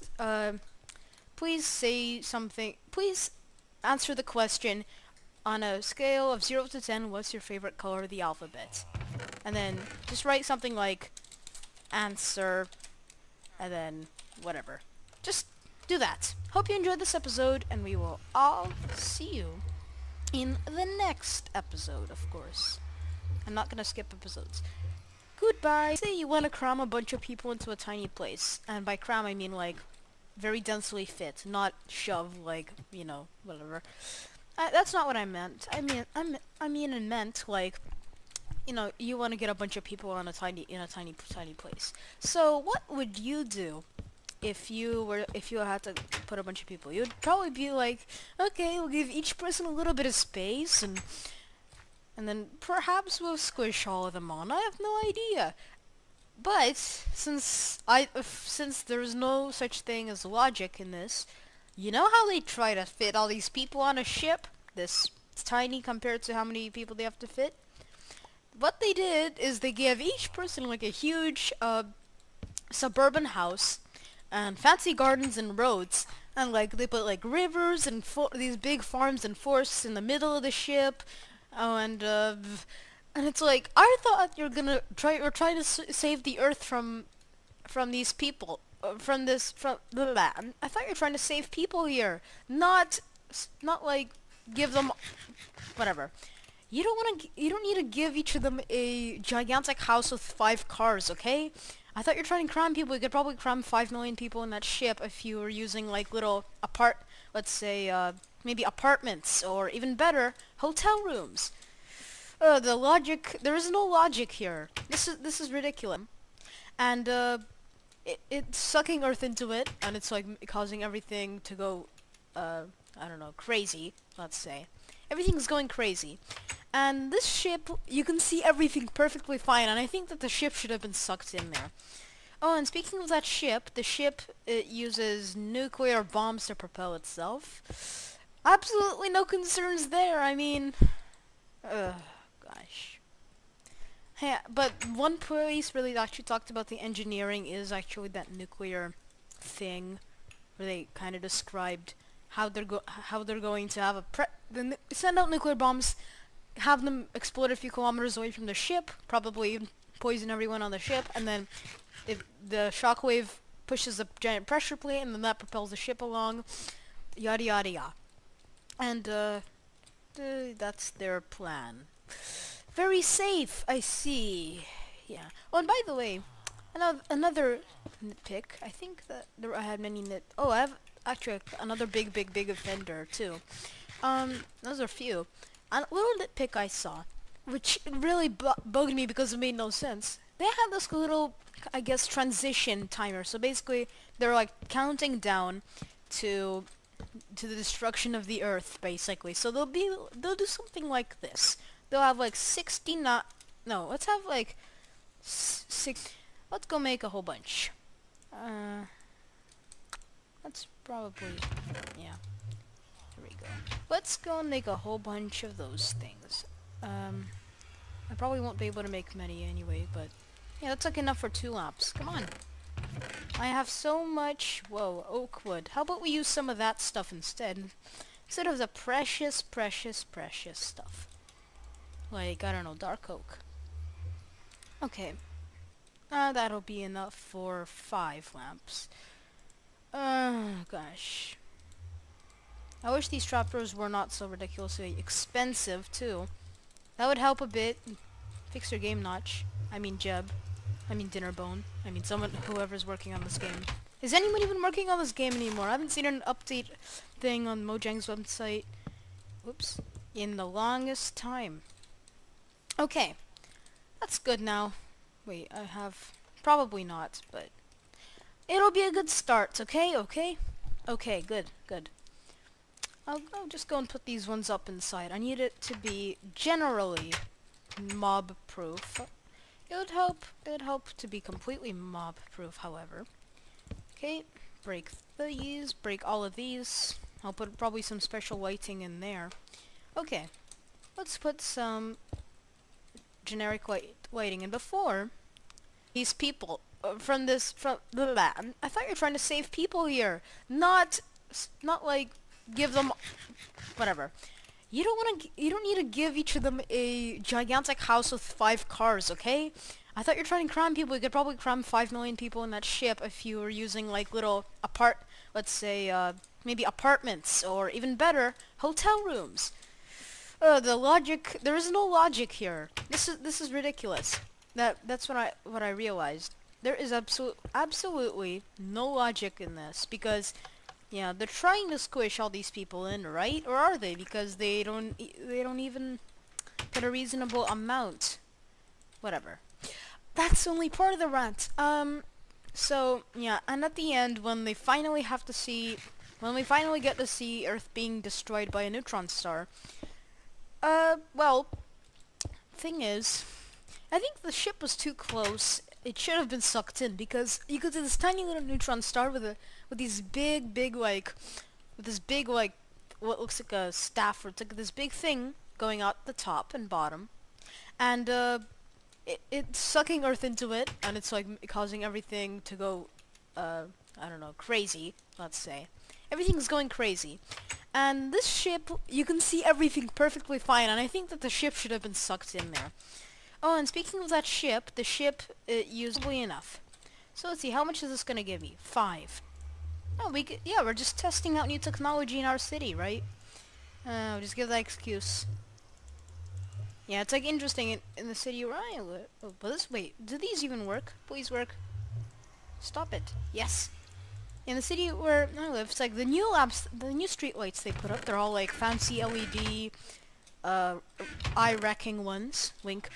say something. Please answer the question on a scale of 0 to 10. What's your favorite color of the alphabet? And then just write something like answer, and then whatever. Just do that. Hope you enjoyed this episode, and we will all see you in the next episode, of course. I'm not gonna skip episodes. Goodbye. Say you want to cram a bunch of people into a tiny place, and by cram I mean like very densely fit, not shove, like, you know, whatever. That's not what I meant. I mean it meant like, you know, you want to get a bunch of people in a tiny place. So what would you do if you had to put a bunch of people? You'd probably be like, okay, we'll give each person a little bit of space, and then perhaps we'll squish all of them on. I have no idea. But since there's no such thing as logic in this, you know how they try to fit all these people on a ship? This tiny compared to how many people they have to fit? What they did is they gave each person like a huge suburban house and fancy gardens and roads, and like they put like rivers and these big farms and forests in the middle of the ship. And it's like, I thought you're trying to save the earth from these people. I thought you were trying to save people here, not like give them whatever. You don't need to give each of them a gigantic house with 5 cars, okay? I thought you were trying to cram people. You could probably cram 5 million people in that ship if you were using like little let's say maybe apartments or even better, hotel rooms. There is no logic here. This is ridiculous. And it's sucking Earth into it, and it's like causing everything to go, I don't know, crazy, let's say. Everything's going crazy. And this ship, you can see everything perfectly fine, and I think that the ship should have been sucked in there. Oh, and speaking of that ship, the ship, it uses nuclear bombs to propel itself. Absolutely no concerns there, I mean... gosh. Yeah, but one place really actually talked about the engineering is actually that nuclear thing, where they kind of described how they're going to have send out nuclear bombs, have them explode a few kilometers away from the ship, probably poison everyone on the ship, and then if the shockwave pushes a giant pressure plate, and then that propels the ship along, yada yada yada. And that's their plan. Very safe, I see. Yeah. Oh, and by the way, another nitpick. I think that I had many Oh, I have actually another big offender too. Those are few. A little nitpick I saw, which really bugged me because it made no sense. They had this little, I guess, transition timer. So basically, they're like counting down to the destruction of the Earth, basically. So they'll do something like this. They'll have like 69. No, let's have like 6. Let's go make a whole bunch. That's probably, yeah. Here we go. Let's go and make a whole bunch of those things. I probably won't be able to make many anyway, but yeah, that's like enough for 2 laps. Come on. I have so much, whoa, oak wood. How about we use some of that stuff instead? Instead of the precious stuff. Like, I don't know, dark oak. Okay. That'll be enough for 5 lamps. Gosh. I wish these trapdoors were not so ridiculously expensive, too. That would help a bit. Fix your game notch. I mean Jeb. I mean Dinnerbone. I mean whoever's working on this game. Is anyone even working on this game anymore? I haven't seen an update thing on Mojang's website. Whoops. In the longest time. Okay. That's good now. Wait, I have... Probably not, but... It'll be a good start, okay? Okay, good. I'll just go and put these ones up inside. I need it to be generally mob-proof. It would help to be completely mob-proof, however. Okay, break these, break all of these. I'll put probably some special lighting in there. Okay, let's put some generic lighting in before these people I thought you were trying to save people here, not like give them whatever. You don't need to give each of them a gigantic house with 5 cars, okay? I thought you were trying to cram people. You could probably cram 5 million people in that ship if you were using like little let's say maybe apartments or even better, hotel rooms. There is no logic here. This is ridiculous. That's what I realized. There is absolutely no logic in this because, yeah, they're trying to squish all these people in, right? Or are they? Because they don't even put a reasonable amount. Whatever. That's only part of the rant. So yeah, and at the end, when we finally get to see Earth being destroyed by a neutron star, well, thing is, I think the ship was too close. It should have been sucked in because you could see this tiny little neutron star with these big what looks like a staff, or it's like this big thing going out the top and bottom, and it's sucking Earth into it, and it's like causing everything to go, I don't know, crazy, let's say. Everything's going crazy. And this ship, you can see everything perfectly fine, and I think that the ship should have been sucked in there. Oh, and speaking of that ship, the ship, usably enough. So let's see, how much is this gonna give me? 5. Oh, yeah, we're just testing out new technology in our city, right? I'll just give that excuse. Yeah, it's like interesting in the city where I live. Oh, but wait, do these even work? Please work. Stop it. Yes. In the city where I live, it's like the new lamps, the new street lights they put up, they're all like fancy LED, eye-wrecking ones, wink.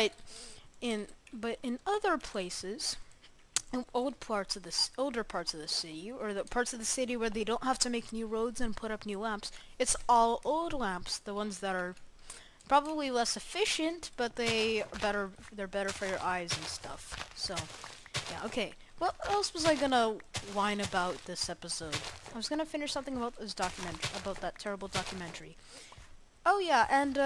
But in other places, in older parts of the city, or the parts of the city where they don't have to make new roads and put up new lamps, it's all old lamps, the ones that are probably less efficient, but they're better for your eyes and stuff. So, yeah, okay. What else was I gonna whine about this episode? I was gonna finish something about this documentary, about that terrible documentary. Oh yeah, and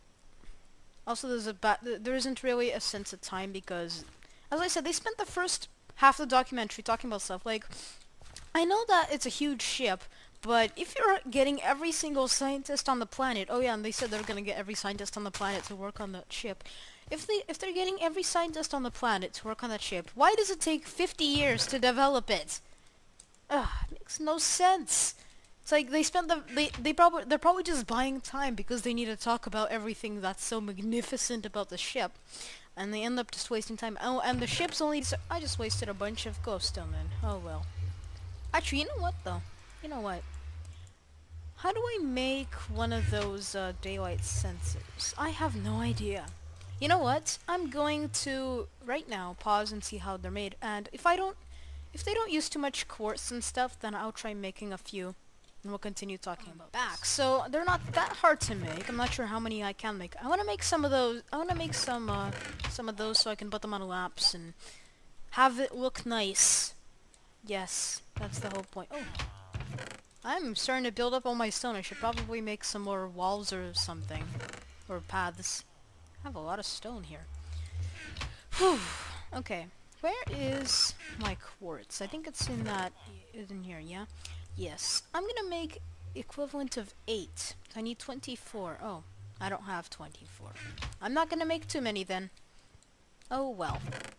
also there isn't really a sense of time because, as I said, they spent the first half of the documentary talking about stuff like, I know that it's a huge ship, but if you're getting every single scientist on the planet, oh yeah, and they said they're gonna get every scientist on the planet to work on that ship. If they're getting every scientist on the planet to work on that ship, why does it take 50 years to develop it? Ugh, it makes no sense. It's like they're probably just buying time because they need to talk about everything that's so magnificent about the ship, and they end up just wasting time. Oh, and the ship's only. I just wasted a bunch of glowstone then. Oh well. Actually, you know what though? You know what? How do I make one of those daylight sensors? I have no idea. You know what? I'm going to right now pause and see how they're made, and if they don't use too much quartz and stuff, then I'll try making a few, and we'll continue talking about back. So they're not that hard to make. I'm not sure how many I can make. I want to make some of those. I want to make some of those so I can put them on lamps and have it look nice. Yes, that's the whole point. Oh, I'm starting to build up all my stone. I should probably make some more walls or something, or paths. I have a lot of stone here. Whew. Okay, where is my quartz? I think it's in here, yeah? Yes. I'm gonna make equivalent of 8. I need 24. Oh, I don't have 24. I'm not gonna make too many then. Oh well.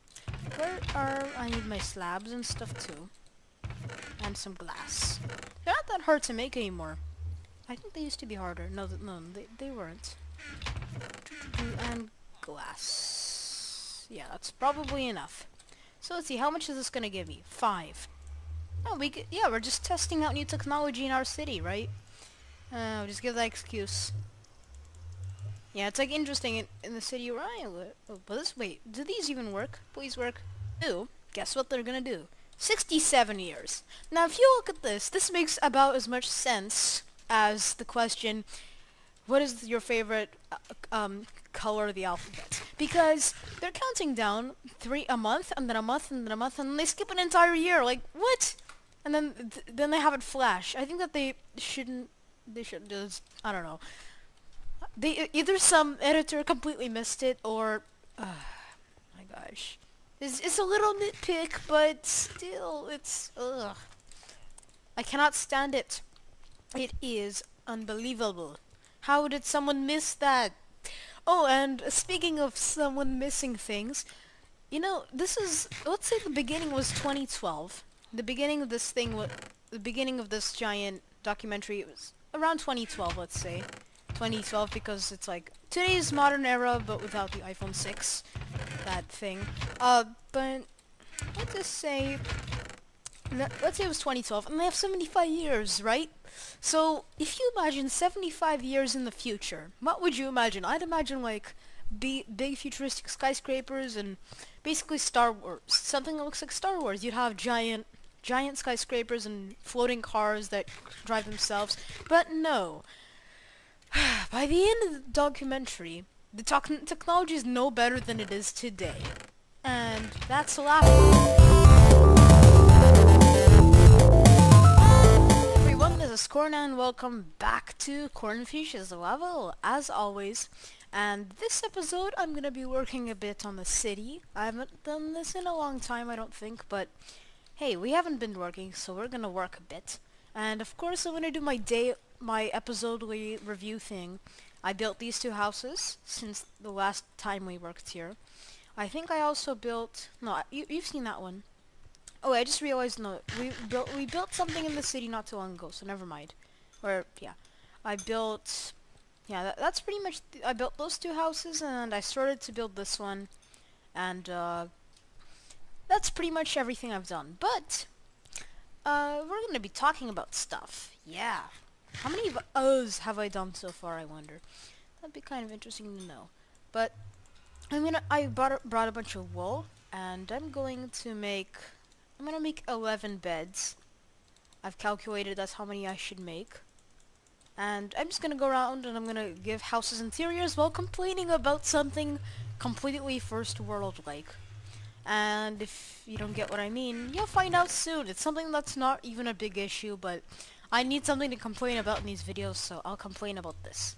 I need my slabs and stuff too. And some glass. They're not that hard to make anymore. I think they used to be harder. No, they weren't. And glass. Yeah, that's probably enough. So let's see, how much is this gonna give me? 5. Oh, yeah, we're just testing out new technology in our city, right? I'll just give that excuse. Yeah, it's like interesting in the city where I live. Oh, but wait, do these even work? Please work. Do. Guess what they're gonna do? 67 years. Now, if you look at this makes about as much sense as the question, what is your favorite color of the alphabet? Because they're counting down a month, and then a month, and then a month, and then they skip an entire year. Like, what? And then they have it flash. I think that they should just, I don't know. Either some editor completely missed it, or, my gosh. It's a little nitpick, but still, it's, ugh. I cannot stand it. It is unbelievable. How did someone miss that? Oh, and speaking of someone missing things, you know, let's say the beginning was 2012. The beginning of the beginning of this giant documentary, it was around 2012, let's say. 2012 because it's like today's modern era, but without the iPhone 6, that thing. But let's just say, let's say it was 2012, and they have 75 years, right? So if you imagine 75 years in the future, what would you imagine? I'd imagine like big futuristic skyscrapers and basically Star Wars, something that looks like Star Wars. You'd have giant skyscrapers and floating cars that drive themselves, but no. By the end of the documentary, the technology is no better than it is today. And that's laughable. Everyone, this is Corn and welcome back to Cornfish's Level, as always. And this episode, I'm gonna be working a bit on the city. I haven't done this in a long time, I don't think, but hey, we haven't been working, so we're gonna work a bit. And of course, I'm gonna do my episodely review thing. I built these 2 houses since the last time we worked here. I think I also built... No, you've seen that one. Oh, I just realized, no, we built something in the city not too long ago, so never mind. Or, yeah. I built... Yeah, that's pretty much... I built those two houses, and I started to build this one. And, that's pretty much everything I've done. But, we're gonna be talking about stuff. Yeah. How many of O's have I done so far, I wonder? That'd be kind of interesting to know. But, I brought a bunch of wool, and I'm going to make... I'm gonna make 11 beds. I've calculated that's how many I should make. And I'm just gonna go around and I'm gonna give houses interiors while complaining about something completely first world like. And if you don't get what I mean, you'll find out soon. It's something that's not even a big issue, but I need something to complain about in these videos, so I'll complain about this.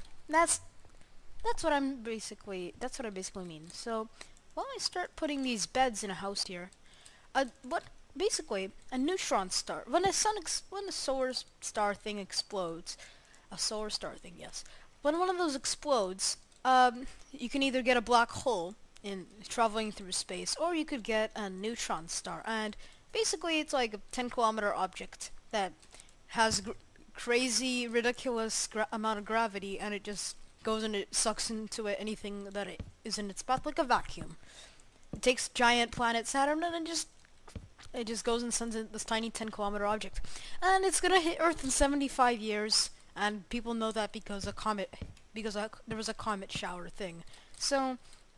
That's what I basically mean. So, while I start putting these beds in a house here, basically a neutron star. When a solar star thing explodes, a solar star thing, yes. When one of those explodes, you can either get a black hole in traveling through space, or you could get a neutron star. And basically, it's like a 10-kilometer object that has crazy, ridiculous amount of gravity, and it just goes and it sucks into it anything that it is in its path, like a vacuum. It takes giant planet Saturn and it just goes and sends in this tiny 10-kilometer object. And it's gonna hit Earth in 75 years, and people know that because there was a comet shower thing. So,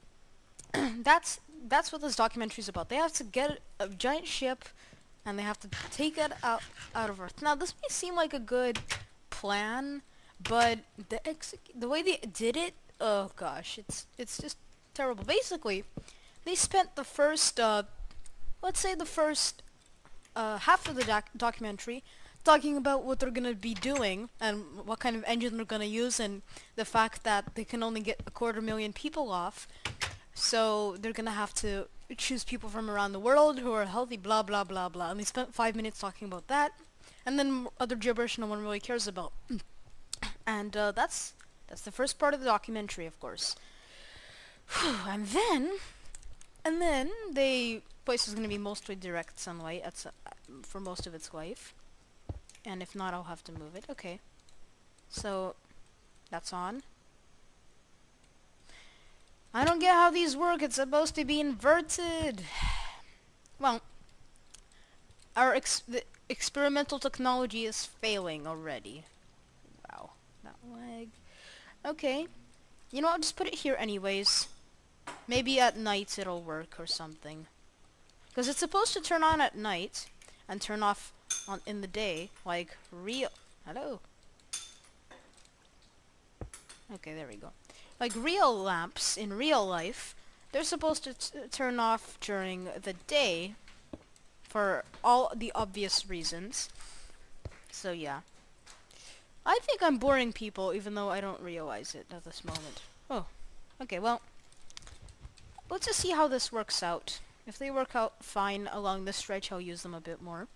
that's what this documentary is about. They have to get a giant ship, and they have to take it out of Earth. Now, this may seem like a good plan, but the way they did it, oh gosh, it's just terrible. Basically, they spent the first, let's say the first half of the documentary talking about what they're gonna be doing and what kind of engine they're gonna use, and the fact that they can only get 250,000 people off, so they're gonna have to choose people from around the world who are healthy, blah blah blah blah. And they spent 5 minutes talking about that, and then other gibberish no one really cares about. And that's the first part of the documentary, of course. And then the place is going to be mostly direct sunlight for most of its life. And if not, I'll have to move it. Okay. So, that's on. I don't get how these work. It's supposed to be inverted. Well, the experimental technology is failing already. Wow. That lag. Okay. You know, I'll just put it here anyways. Maybe at night it'll work or something. Because it's supposed to turn on at night and turn off in the day, like real... Hello? Okay, there we go. Like real lamps in real life, they're supposed to turn off during the day for all the obvious reasons. So yeah. I think I'm boring people, even though I don't realize it at this moment. Oh, okay, well, let's just see how this works out. If they work out fine along this stretch, I'll use them a bit more.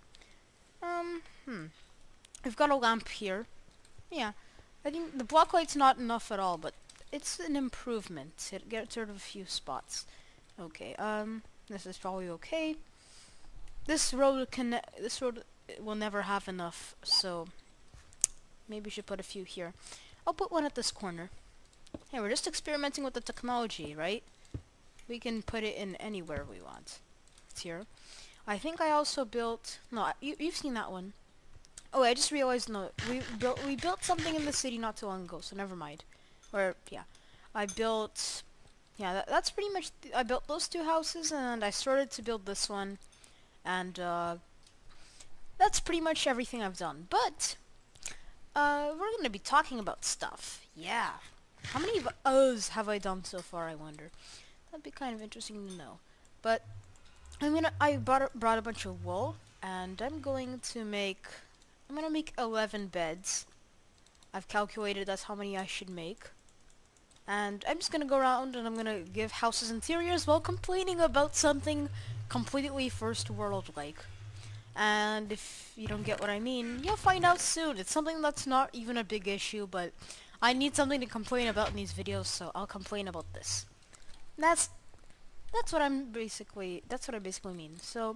We've got a lamp here. Yeah, I think the block light's not enough at all, but it's an improvement. It gets rid of a few spots. Okay, this is probably okay. This road will never have enough, so maybe we should put a few here. I'll put one at this corner. Hey, we're just experimenting with the technology, right? We can put it in anywhere we want. It's here. I think I also built... No, you've seen that one. Oh, I just realized, no, we built something in the city not too long ago, so never mind. Or, yeah. I built... Yeah, that's pretty much... I built those two houses, and I started to build this one. And, that's pretty much everything I've done. But, we're gonna be talking about stuff. Yeah. How many of O's have I done so far, I wonder? That'd be kind of interesting to know. But, I brought a bunch of wool, and I'm going to make 11 beds. I've calculated that's how many I should make. And I'm just gonna go around and I'm gonna give houses interiors while complaining about something completely first world like. And if you don't get what I mean, you'll find out soon. It's something that's not even a big issue, but I need something to complain about in these videos, so I'll complain about this. That's what I basically mean. So,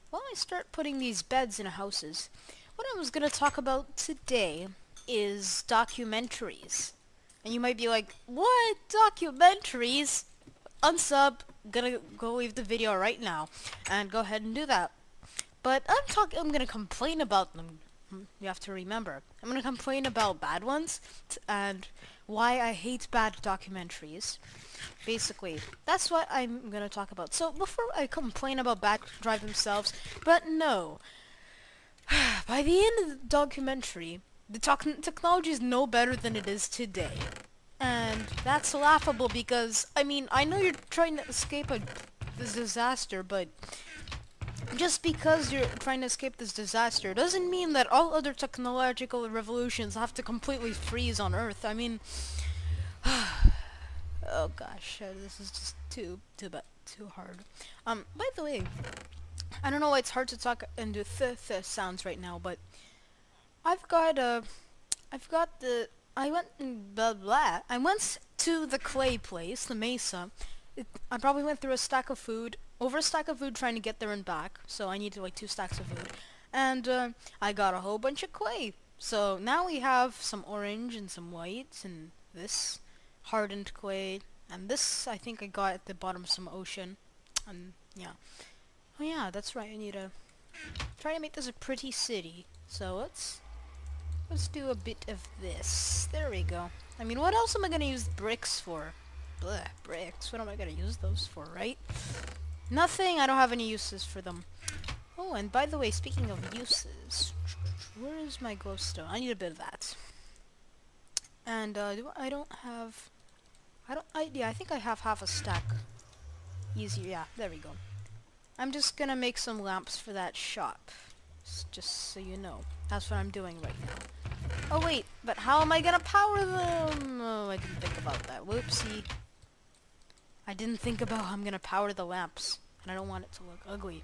Well, I start putting these beds in houses. What I was gonna talk about today is documentaries. And you might be like, what? Documentaries? Unsub, gonna go leave the video right now and go ahead and do that. But I'm gonna complain about them. You have to remember. I'm gonna complain about bad ones and why I hate bad documentaries. Basically, that's what I'm gonna talk about. So before I complain about bad drive themselves, but no. By the end of the documentary, the technology is no better than it is today. And that's laughable because, I mean, I know you're trying to escape this disaster, but just because you're trying to escape this disaster doesn't mean that all other technological revolutions have to completely freeze on Earth. I mean, oh gosh, this is just too hard. By the way, I don't know why it's hard to talk and do sounds right now, but I've got the I went blah blah. I went to the clay place, the Mesa. I probably went through over a stack of food trying to get there and back. So I needed like 2 stacks of food, and I got a whole bunch of clay. So now we have some orange and some white and this hardened clay, and this I think I got at the bottom of some ocean, and yeah. Oh yeah, that's right. I need to try to make this a pretty city. So let's do a bit of this. There we go. I mean, what else am I gonna use bricks for? Blech, bricks. What am I gonna use those for, right? Nothing. I don't have any uses for them. Oh, and by the way, speaking of uses, where is my glowstone? I need a bit of that. And yeah, I think I have half a stack. Easier. Yeah, there we go. I'm just gonna make some lamps for that shop. Just so you know. That's what I'm doing right now. Oh wait, but how am I gonna power them? Oh, I didn't think about that. Whoopsie. I didn't think about how I'm gonna power the lamps. And I don't want it to look ugly.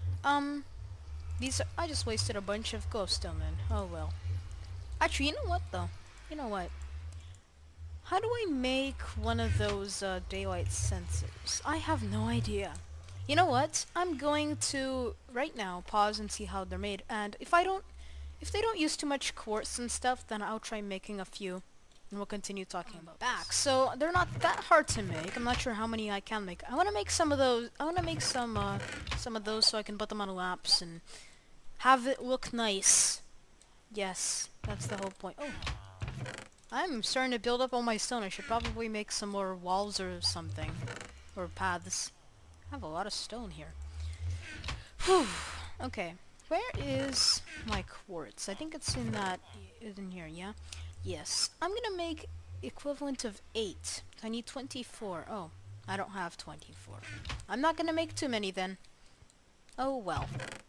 I just wasted a bunch of glowstone then. Oh well. Actually, you know what though? You know what? How do I make one of those daylight sensors? I have no idea. You know what? I'm going to right now pause and see how they're made, and if they don't use too much quartz and stuff, then I'll try making a few, and we'll continue talking about back. So they're not that hard to make. I'm not sure how many I can make. I want to make some of those. I want to make some of those so I can put them on lamps and have it look nice. Yes, that's the whole point. Oh, I'm starting to build up all my stone. I should probably make some more walls or something, or paths. I have a lot of stone here. Whew. Okay. Where is my quartz? I think it's in here, yeah? Yes. I'm gonna make equivalent of 8. I need 24. Oh, I don't have 24. I'm not gonna make too many then. Oh well.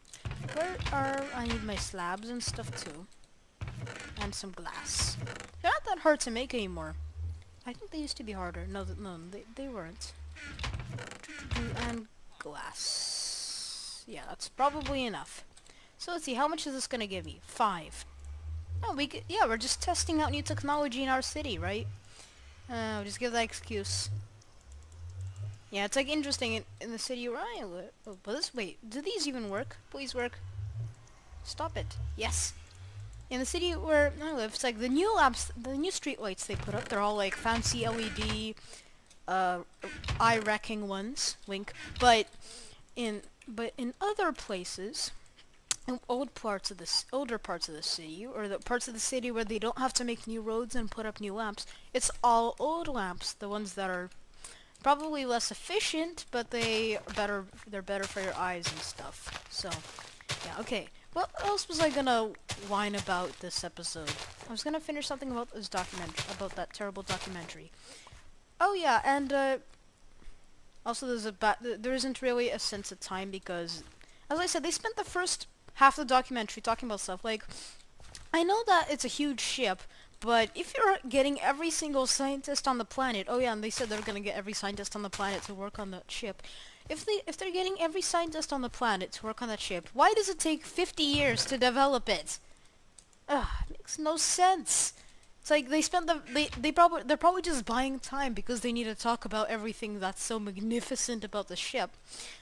I need my slabs and stuff too. And some glass. They're not that hard to make anymore. I think they used to be harder. No, they weren't. And glass. Yeah, that's probably enough. So let's see, how much is this gonna give me? 5. Oh, yeah, we're just testing out new technology in our city, right? We'll just give that excuse. Yeah, it's like interesting in the city where I live. Oh, but wait, do these even work? Please work. Stop it. Yes. In the city where I live, it's like the new street lights they put up, they're all like fancy LED, eye-wrecking ones, wink. But in other places, in older parts of the city, or the parts of the city where they don't have to make new roads and put up new lamps, it's all old lamps, the ones that are probably less efficient, but they're better for your eyes and stuff. So, yeah, okay. What else was I gonna whine about this episode? I was gonna finish something about this about that terrible documentary. Oh yeah, and also there isn't really a sense of time because, as I said, they spent the first half of the documentary talking about stuff like, I know that it's a huge ship, but if you're getting every single scientist on the planet, oh yeah, and they said they're gonna get every scientist on the planet to work on the ship. If they're getting every scientist on the planet to work on that ship, why does it take 50 years to develop it? Ugh, it makes no sense. It's like they spent they're probably just buying time because they need to talk about everything that's so magnificent about the ship.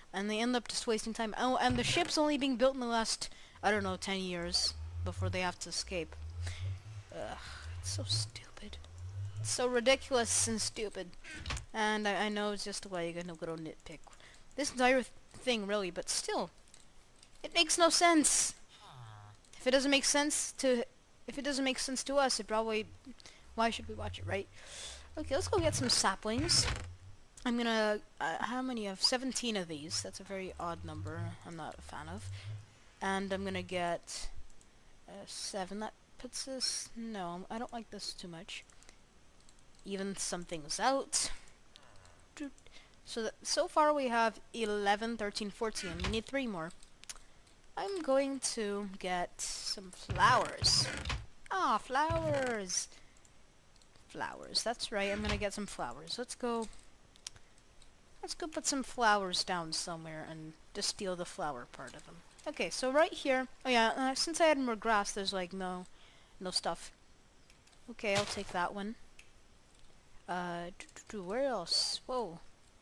and they end up just wasting time. Oh, and the ship's only being built in the last, I don't know, 10 years before they have to escape. Ugh, it's so stupid. It's so ridiculous and stupid. And I know it's just like a little nitpick. This entire thing, really, but still, it makes no sense. If it doesn't make sense to, if it doesn't make sense to us, it probably, why should we watch it, right? Okay, let's go get some saplings. I'm gonna, how many of 17 of these? That's a very odd number. I'm not a fan of. And I'm gonna get 7. That puts us, no, I don't like this too much. Even some things out. So far we have 11, 13, 14. We need 3 more. I'm going to get some flowers. Ah, flowers! Flowers, that's right, I'm gonna get some flowers. Let's go put some flowers down somewhere and just steal the flower part of them. Okay, so right here, oh yeah, since I had more grass, there's like no stuff. Okay, I'll take that one. Where else? Whoa.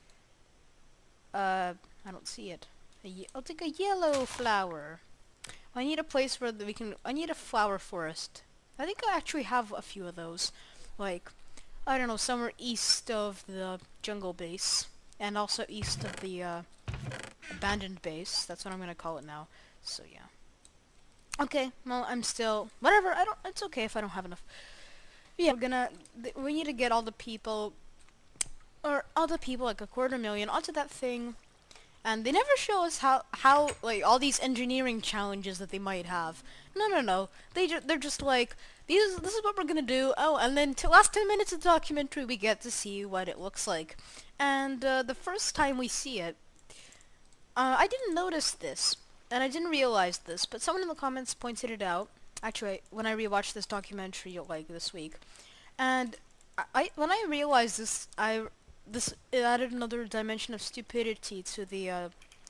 I don't see it. I'll take a yellow flower. I need a place where we can, I need a flower forest. I think I actually have a few of those. Like, I don't know, somewhere east of the jungle base. And also east of the, abandoned base. That's what I'm gonna call it now. So, yeah. Okay, well, I'm still, whatever, it's okay if I don't have enough. Yeah, we need to get all the people, or all the people, like 250,000, onto that thing. And they never show us how like, all these engineering challenges that they might have. No. They're just like, this is what we're gonna do. Oh, and then last 10 minutes of the documentary, we get to see what it looks like. And, the first time we see it, I didn't notice this, and I didn't realize this, but someone in the comments pointed it out. Actually, when I rewatched this documentary, like, this week. And when I realized this, it added another dimension of stupidity to the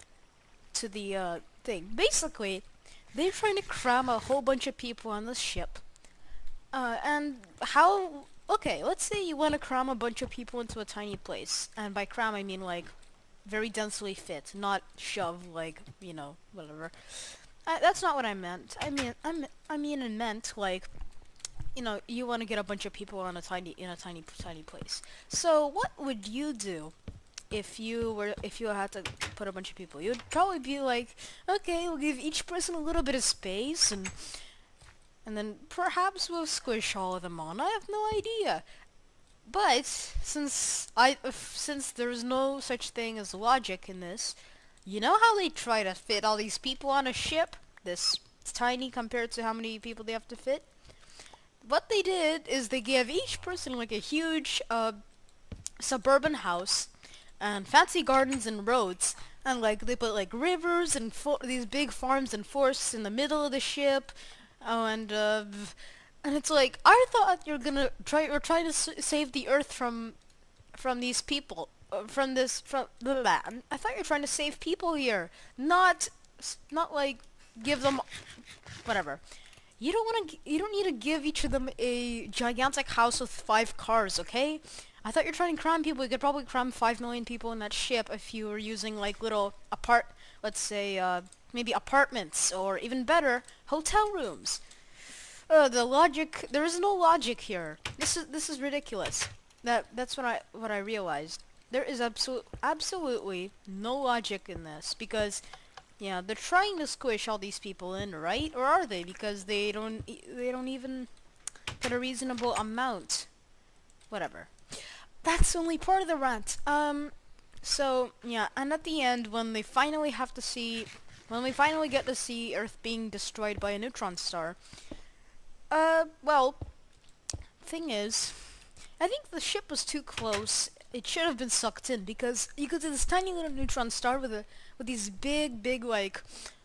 thing. Basically, they're trying to cram a whole bunch of people on this ship. And how, okay, let's say you want to cram a bunch of people into a tiny place. And by cram, I mean, like, very densely fit, not shove, like, you know, whatever. That's not what I meant. I mean, it meant, like, you know, you want to get a bunch of people on a tiny place. So what would you do if you had to put a bunch of people? You'd probably be like, okay, we'll give each person a little bit of space, and then perhaps we'll squish all of them on. I have no idea. But since there's no such thing as logic in this, you know how they try to fit all these people on a ship? This tiny compared to how many people they have to fit? What they did is they gave each person like a huge suburban house and fancy gardens and roads, and like they put like rivers and these big farms and forests in the middle of the ship. Oh, and it's like, I thought you're trying to save the earth from these people, from the land. I thought you're trying to save people here, not like give them whatever. You don't need to give each of them a gigantic house with 5 cars, okay? I thought you're trying to cram people. You could probably cram 5 million people in that ship if you were using like little let's say maybe apartments, or even better, hotel rooms. The logic, there is no logic here. This is ridiculous. That's what I realized. There is absolutely no logic in this, because yeah, they're trying to squish all these people in, right? Or are they? Because they don't even put a reasonable amount. Whatever. That's only part of the rant. So yeah, and at the end, when we finally get to see Earth being destroyed by a neutron star, well, thing is, I think the ship was too close. It should have been sucked in, because you could see this tiny little neutron star with these big like,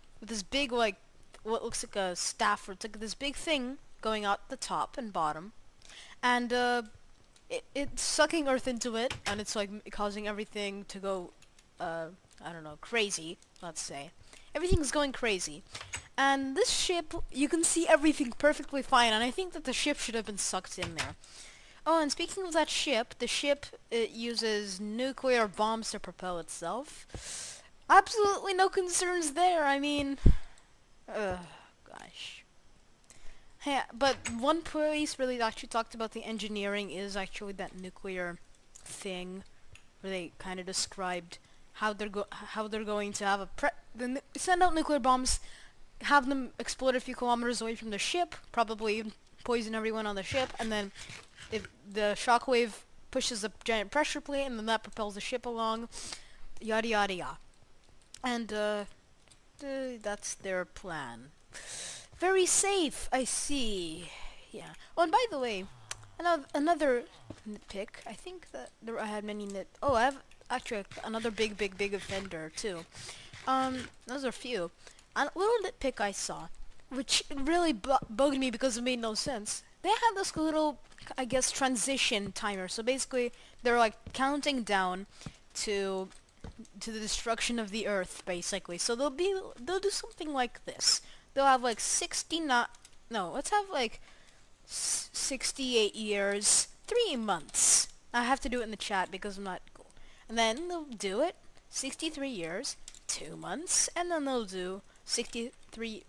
what looks like a staff, or it's like this big thing going out the top and bottom, and it's sucking Earth into it, and it's like causing everything to go, I don't know, crazy. Let's say everything's going crazy, and this ship, you can see everything perfectly fine, and I think that the ship should have been sucked in there. Oh, and speaking of that ship, the ship, it uses nuclear bombs to propel itself. Absolutely no concerns there. I mean, gosh. Yeah, but one place really actually talked about the engineering is actually that nuclear thing, where they kind of described how they're going to have send out nuclear bombs, have them explode a few kilometers away from the ship, probably poison everyone on the ship, and then if the shockwave pushes a giant pressure plate, and then that propels the ship along, yada yada yada. And that's their plan. Very safe, I see. Yeah. Oh, and by the way, another nitpick. I think that I had many Oh, I have actually another big offender too. Those are few. A little nitpick I saw, which really bugged me because it made no sense. They had this little, I guess, transition timer. So basically, they're like counting down to the destruction of the Earth, basically. So they'll do something like this. They'll have like 69. No, let's have like 68 years, 3 months. I have to do it in the chat because I'm not cool. And then they'll do it 63 years, 2 months, and then they'll do 63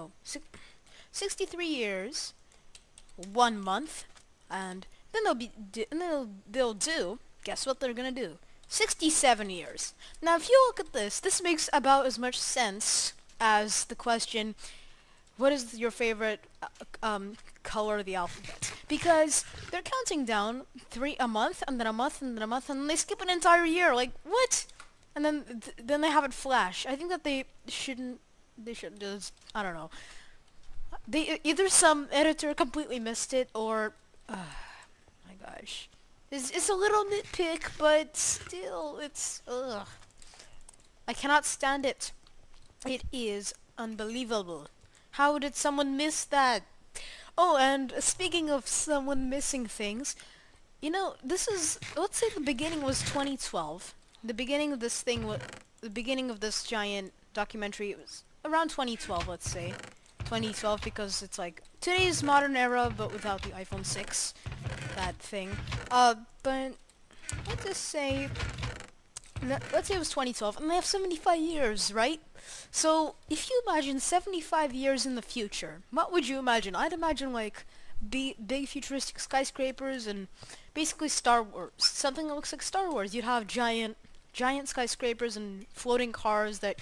years, 1 month, and then they'll do guess what they're gonna do? 67 years. Now if you look at this makes about as much sense as the question, what is your favorite color of the alphabet? Because they're counting down a month, and then a month, and then a month, and then they skip an entire year. Like, what? And then then they have it flash. I think that they should just, I don't know. Either some editor completely missed it, or my gosh. It's a little nitpick, but still, it's, ugh. I cannot stand it. It is unbelievable. How did someone miss that? Oh, and speaking of someone missing things, you know, this is, let's say the beginning was 2012. The beginning of this the beginning of this giant documentary, it was around 2012, let's say. 2012 because it's like today's modern era, but without the iPhone 6, that thing. But let's just say, let's say it was 2012, and they have 75 years, right? So if you imagine 75 years in the future, what would you imagine? I'd imagine like big futuristic skyscrapers and basically Star Wars, something that looks like Star Wars. You'd have giant skyscrapers and floating cars that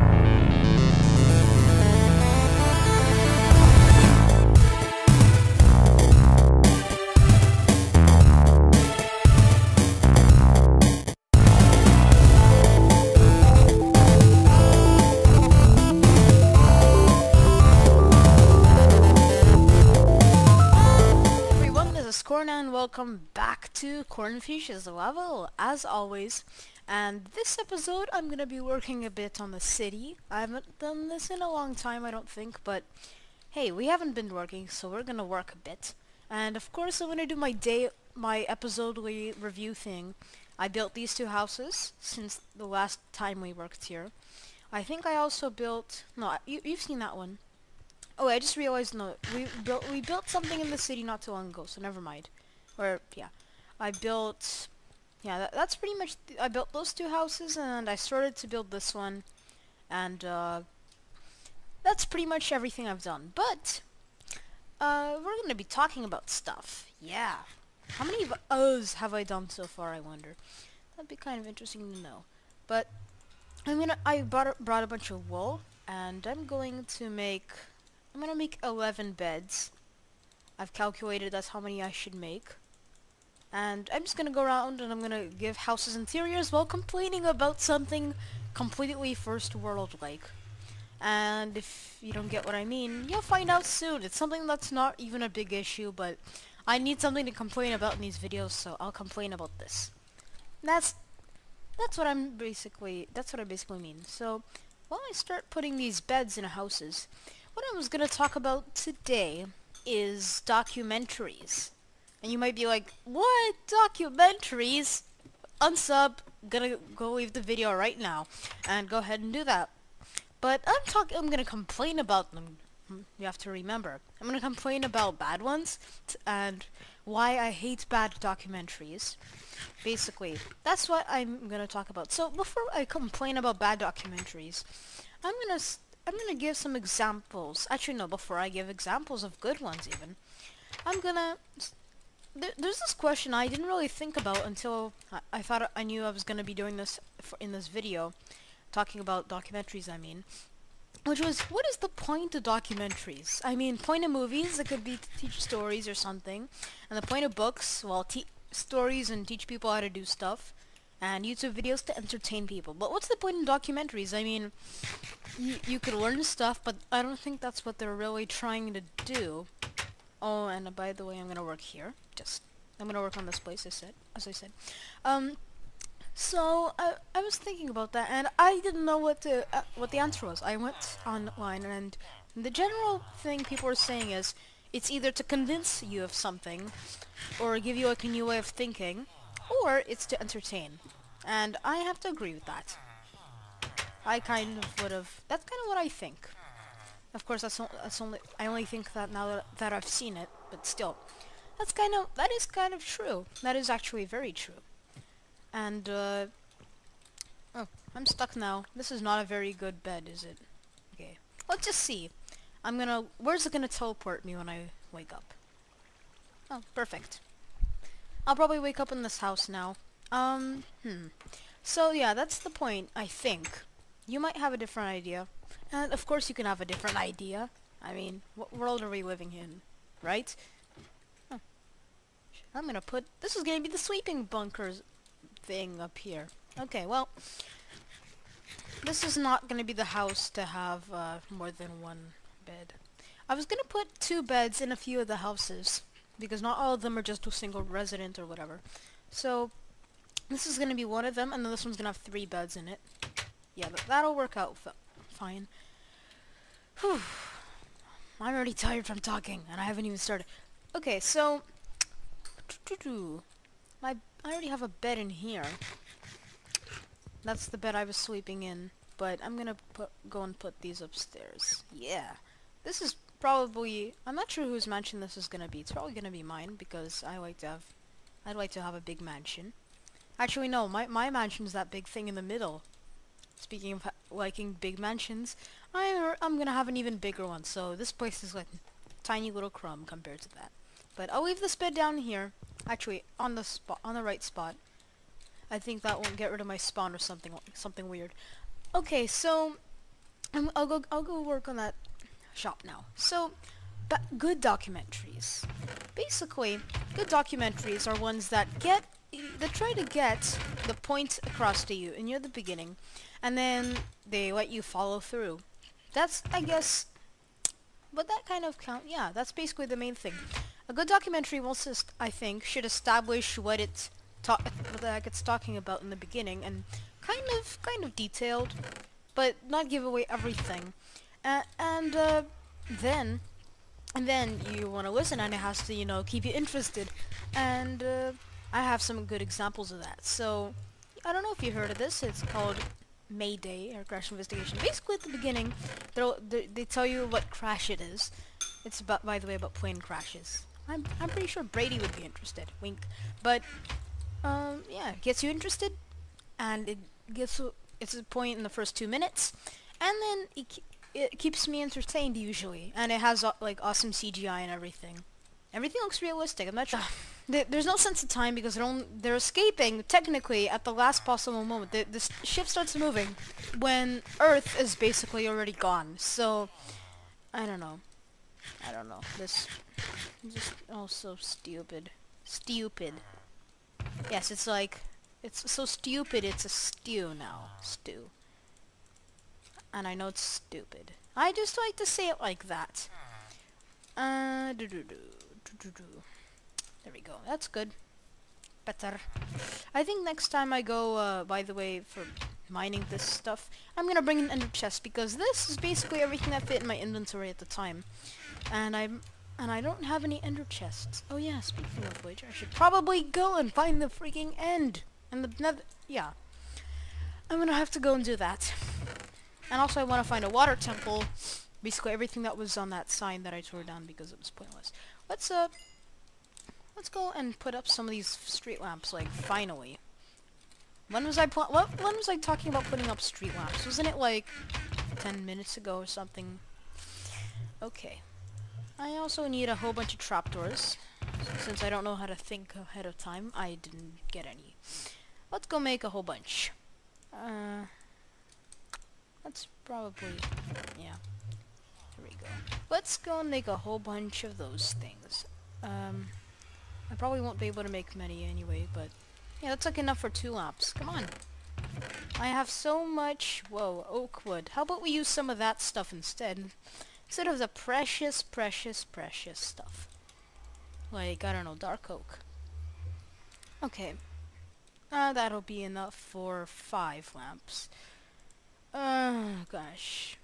and welcome back to Cornfish's level, as always. And this episode, I'm gonna be working a bit on the city. I haven't done this in a long time, I don't think, but hey, we haven't been working, so we're gonna work a bit. And of course, I'm gonna do my episodely review thing. I built these two houses since the last time we worked here. I think I also built, no, you've seen that one. Oh, I just realized, no, we built something in the city not too long ago, so never mind. Or, yeah, I built, yeah, that's pretty much, I built those two houses, and I started to build this one, and, that's pretty much everything I've done. But, we're gonna be talking about stuff, yeah. How many of O's have I done so far, I wonder? That'd be kind of interesting to know. But, I brought a bunch of wool, and I'm gonna make 11 beds. I've calculated that's how many I should make. And I'm just gonna go around and I'm gonna give houses interiors while complaining about something completely first world like. And if you don't get what I mean, you'll find out soon. It's something that's not even a big issue, but I need something to complain about in these videos, so I'll complain about this. That's what I basically mean. So while I start putting these beds in houses, what I was going to talk about today is documentaries. And you might be like, what? Documentaries? Unsub, gonna go leave the video right now and go ahead and do that. But I'm gonna complain about them. You have to remember. I'm gonna complain about bad ones, and why I hate bad documentaries. Basically, that's what I'm gonna talk about. So before I complain about bad documentaries, I'm gonna give some examples. Actually, no. Before I give examples of good ones, even I'm gonna. There's this question I didn't really think about until I thought I knew I was gonna be doing this in this video, talking about documentaries. I mean, which was, what is the point of documentaries? I mean, point of movies, it could be to teach stories or something. And the point of books, well, stories and teach people how to do stuff. And YouTube videos to entertain people. But what's the point in documentaries? I mean, you could learn stuff, but I don't think that's what they're really trying to do. Oh, and by the way, I'm gonna work here. I'm gonna work on this place, as I said. So I was thinking about that, and I didn't know what the answer was. I went online, and the general thing people are saying is it's either to convince you of something, or give you like a new way of thinking, or it's to entertain. And I have to agree with that. I kind of would have. That's kind of what I think. Of course, I only think that now that I've seen it, but still, that is kind of true. That is actually very true. And, oh, I'm stuck now. This is not a very good bed, is it? Okay. Let's just see. Where's it gonna teleport me when I wake up? Oh, perfect. I'll probably wake up in this house now. So yeah, that's the point, I think. You might have a different idea. And of course you can have a different idea. I mean, what world are we living in, right? Oh. This is gonna be the sleeping bunkers thing up here. Okay, well, this is not gonna be the house to have more than one bed. I was gonna put 2 beds in a few of the houses, because not all of them are just a single resident or whatever. So, this is gonna be one of them, and then this one's gonna have 3 beds in it. Yeah, that'll work out fine. Whew. I'm already tired from talking, and I haven't even started. Okay, so... I already have a bed in here. That's the bed I was sleeping in, but I'm gonna go and put these upstairs. Yeah. This is probably... I'm not sure whose mansion this is gonna be. It's probably gonna be mine, because I'd like to have a big mansion. Actually, no, my mansion's that big thing in the middle. Speaking of liking big mansions, I'm gonna have an even bigger one, so this place is like a tiny little crumb compared to that. But I'll leave this bed down here. Actually, on the right spot. I think that won't get rid of my spawn or something weird. Okay, so I'll go work on that shop now. So, good documentaries. Basically, good documentaries are ones that try to get the point across to you near the beginning, and then they let you follow through. That's, I guess, but that kind of yeah, that's basically the main thing. A good documentary I think, should establish what the heck it's talking about in the beginning, and kind of detailed, but not give away everything. And then you want to listen, and it has to, keep you interested. And I have some good examples of that. So, I don't know if you heard of this. It's called Mayday, or Crash Investigation. Basically, at the beginning, they tell you what crash it is. It's by the way, about plane crashes. I'm pretty sure Brady would be interested. Wink. But yeah, it gets you interested, and it's a point in the first 2 minutes, and then it keeps me entertained usually, and it has like awesome CGI and everything. Everything looks realistic. I'm not sure. There's no sense of time because they're escaping technically at the last possible moment. The ship starts moving when Earth is basically already gone. So I don't know. This is just so stupid. Stupid. Yes, it's so stupid. It's a stew now. Stew. And I know it's stupid. I just like to say it like that. There we go. That's good. Better. I think next time I go, by the way, for mining this stuff, I'm gonna bring an ender chest, because this is basically everything that fit in my inventory at the time. And I don't have any ender chests. Oh yeah, speaking of which, I should probably go and find the freaking end. And the nether... Yeah. I'm gonna have to go and do that. And also I want to find a water temple. Basically everything that was on that sign that I tore down because it was pointless. Let's go and put up some of these street lamps, like, finally. When was I talking about putting up street lamps? Wasn't it like 10 minutes ago or something? Okay. I also need a whole bunch of trapdoors. Since I don't know how to think ahead of time, I didn't get any. Let's go make a whole bunch. Let's probably... yeah. Here we go. Let's go and make a whole bunch of those things. I probably won't be able to make many anyway, but... yeah, that's like enough for 2 lamps. Come on. I have so much... whoa, oak wood. How about we use some of that stuff instead? Instead of the precious, precious, precious stuff. Like, I don't know, dark oak. Okay. That'll be enough for 5 lamps. Gosh.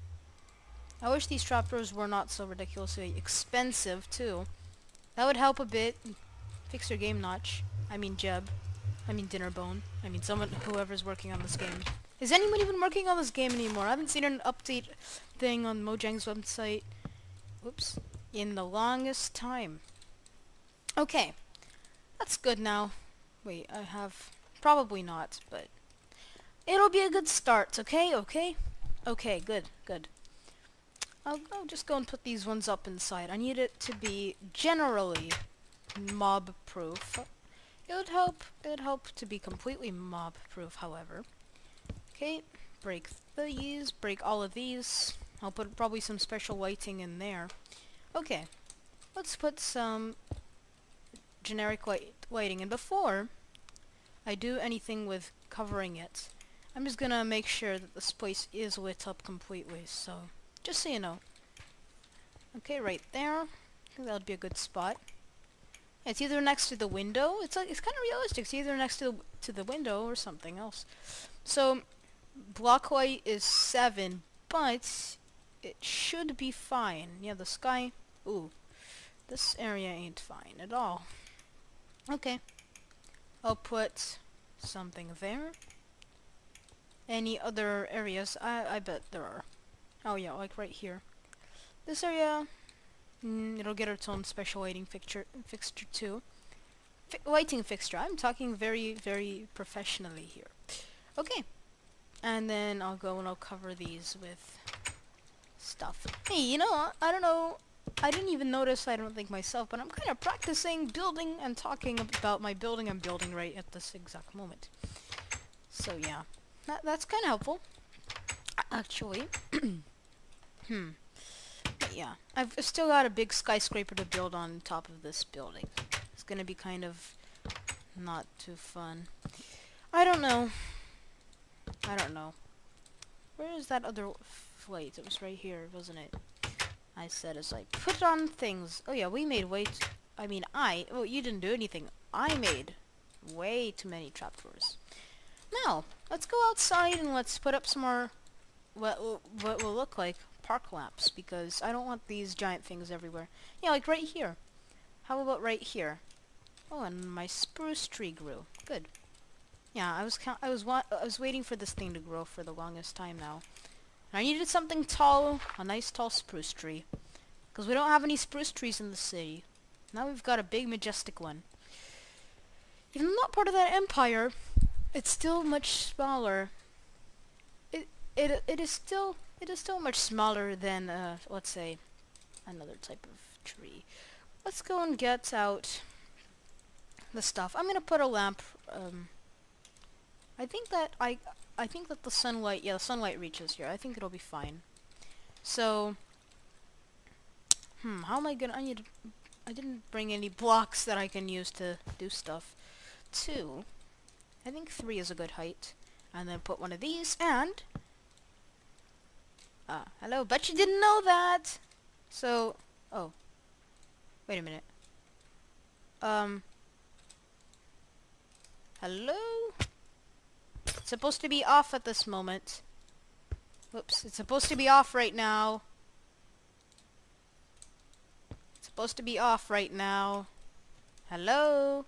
I wish these trapdoors were not so ridiculously expensive, too. That would help a bit. Fix your game notch. I mean Jeb. I mean Dinnerbone. I mean whoever's working on this game. Is anyone even working on this game anymore? I haven't seen an update thing on Mojang's website. Whoops. In the longest time. Okay. That's good now. Wait, I have... probably not, but... it'll be a good start, okay? Okay? Okay, good, good. I'll just go and put these ones up inside. I need it to be generally mob-proof. It would help to be completely mob-proof, however. Okay, break these, break all of these. I'll put probably some special lighting in there. Okay, let's put some generic lighting. And before I do anything with covering it, I'm just gonna make sure that this place is lit up completely, so just so you know. Okay, right there. I think that would be a good spot. It's either next to the window. It's kind of realistic. It's either next to the window or something else. So block light is 7, but it should be fine. Yeah, the sky. Ooh, this area ain't fine at all. Okay, I'll put something there. Any other areas? I bet there are. Oh yeah, like right here. This area, it'll get its own special lighting fixture too. Lighting fixture. I'm talking very, very professionally here. Okay, and then I'll go and I'll cover these with stuff. Hey, you know, I don't know. I didn't even notice, I don't think myself, but I'm kind of practicing building and talking about my building I'm building right at this exact moment. So yeah, that's kind of helpful, actually. But yeah, I've still got a big skyscraper to build on top of this building. It's gonna be kind of not too fun. I don't know. I don't know. Where is that other flight? It was right here, wasn't it? I said as I put on things. Oh yeah, we made well, you didn't do anything. I made way too many trapdoors. Now, let's go outside and let's put up some more what will look like park lamps, because I don't want these giant things everywhere. Yeah, like right here. How about right here? Oh, and my spruce tree grew. Good. Yeah, I was waiting for this thing to grow for the longest time now. I needed something tall, a nice tall spruce tree. Because we don't have any spruce trees in the city. Now we've got a big majestic one. Even though I'm not part of that empire, it's still much smaller. It is still much smaller than let's say another type of tree. Let's go and get out the stuff. I'm gonna put a lamp. I think that the sunlight, yeah, the sunlight reaches here. I think it'll be fine. So, how am I gonna, I didn't bring any blocks that I can use to do stuff. 2. I think 3 is a good height. And then put one of these, and... hello, bet you didn't know that! So, oh. Wait a minute. Hello? It's supposed to be off at this moment. Whoops, it's supposed to be off right now. It's supposed to be off right now. Hello?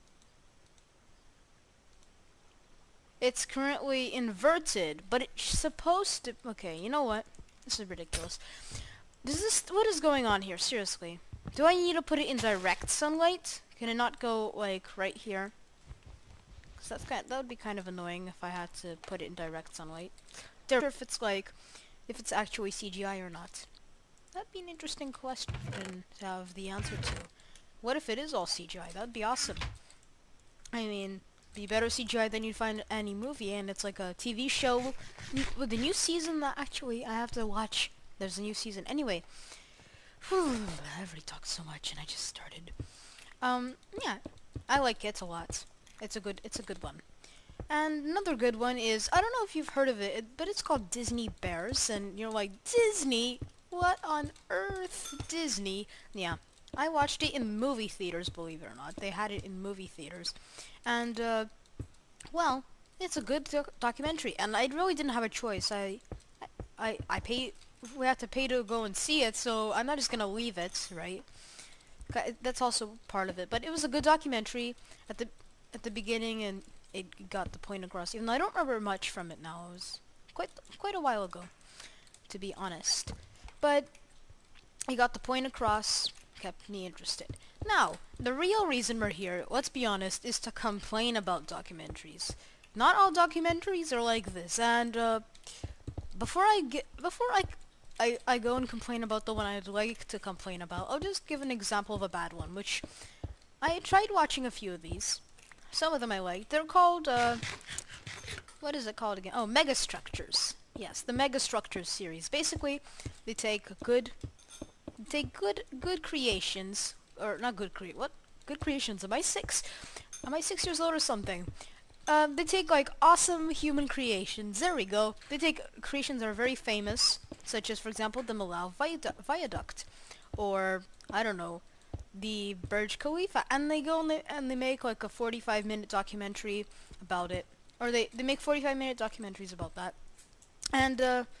It's currently inverted, but it's supposed to... Okay, you know what? This is ridiculous. What is going on here? Seriously. Do I need to put it in direct sunlight? Can it not go like right here? Cause that would be kind of annoying if I had to put it in direct sunlight. Sure if it's like if it's actually CGI or not. That'd be an interesting question to have the answer to. What if it is all CGI? That'd be awesome. I mean, be better CGI than you'd find in any movie, and it's like a TV show with the new season that actually I have to watch. There's a new season. Anyway, whew, I already talked so much and I just started. Yeah, I like it a lot. It's a good one. And another good one is, I don't know if you've heard of it, but it's called Disney Bears, and you're like, Disney? What on earth? Disney? Yeah. I watched it in movie theaters, believe it or not. They had it in movie theaters. And, well, it's a good documentary, and I really didn't have a choice. I pay, we have to pay to go and see it, so I'm not just gonna leave it, right? That's also part of it. But it was a good documentary at the beginning, and it got the point across. Even though I don't remember much from it now. It was quite a while ago, to be honest. But it got the point across, kept me interested. Now, the real reason we're here, let's be honest, is to complain about documentaries. Not all documentaries are like this, and before I go and complain about the one I'd like to complain about, I'll just give an example of a bad one, which I tried watching a few of these. Some of them I liked. They're called, what is it called again? Oh, Megastructures. Yes, the Megastructures series. Basically, they take good creations, or not good what? Good creations. Am I 6? Am I 6 years old or something? They take like awesome human creations. There we go. They take creations that are very famous, such as, for example, the Millau Viaduct, or I don't know, the Burj Khalifa, and they go and they make like a 45-minute documentary about it, or they make 45-minute documentaries about that, and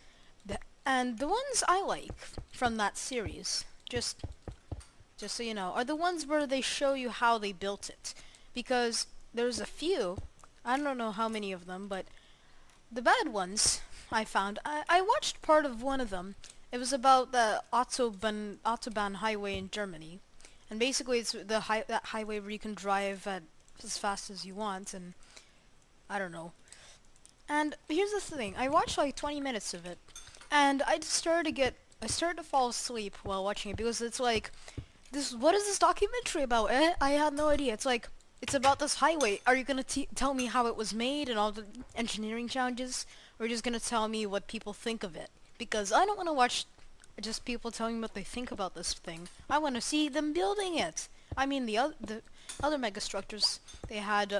the ones I like from that series, just so you know, are the ones where they show you how they built it, because there's a few, I don't know how many of them, but the bad ones I found, I watched part of one of them. It was about the Autobahn highway in Germany. And basically it's that highway where you can drive at as fast as you want, and I don't know. And here's the thing, I watched like 20 minutes of it, and I started to fall asleep while watching it, because it's like, what is this documentary about? I had no idea. It's like, it's about this highway. Are you gonna tell me how it was made and all the engineering challenges, or are you just gonna tell me what people think of it? Because I don't want to watch just people telling me what they think about this thing. I want to see them building it. I mean, the other Megastructures, they had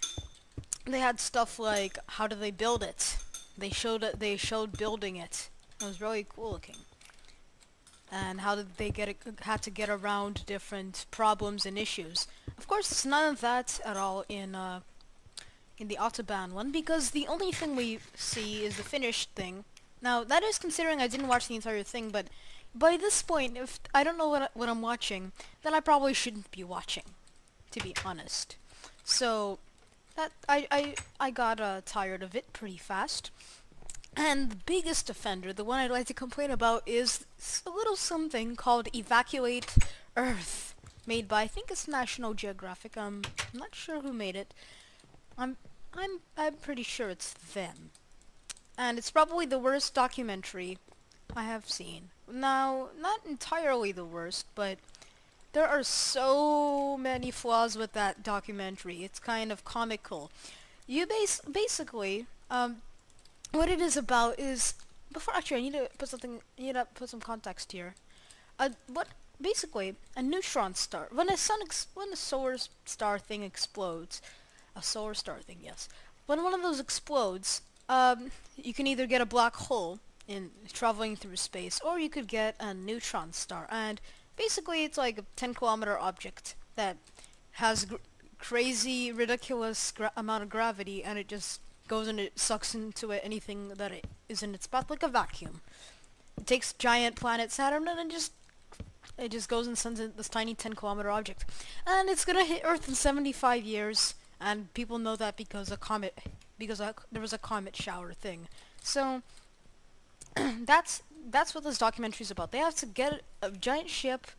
stuff like, how do they build it? They showed building it. It was really cool looking. And how did they had to get around different problems and issues. Of course, it's none of that at all in the Autobahn one, because the only thing we see is the finished thing. Now, that is considering I didn't watch the entire thing, but by this point, if I don't know what I'm watching, then I probably shouldn't be watching, to be honest. So, that I got tired of it pretty fast. And the biggest offender, the one I'd like to complain about, is a little something called Evacuate Earth, made by, I think it's National Geographic. I'm not sure who made it. I'm pretty sure it's them. And it's probably the worst documentary I have seen. Now, not entirely the worst, but there are so many flaws with that documentary. It's kind of comical. You basically, what it is about is, actually I need to put some context here. Basically, a neutron star, when a solar star thing explodes, a solar star thing, yes. When one of those explodes, you can either get a black hole in traveling through space, or you could get a neutron star. And basically, it's like a 10-kilometer object that has crazy, ridiculous amount of gravity, and it just goes and it sucks into it anything that it is in its path, like a vacuum. It takes giant planet Saturn and it just goes and sends it this tiny 10-kilometer object, and it's gonna hit Earth in 75 years. And people know that because there was a comet shower thing. So that's what this documentary is about. They have to get a giant ship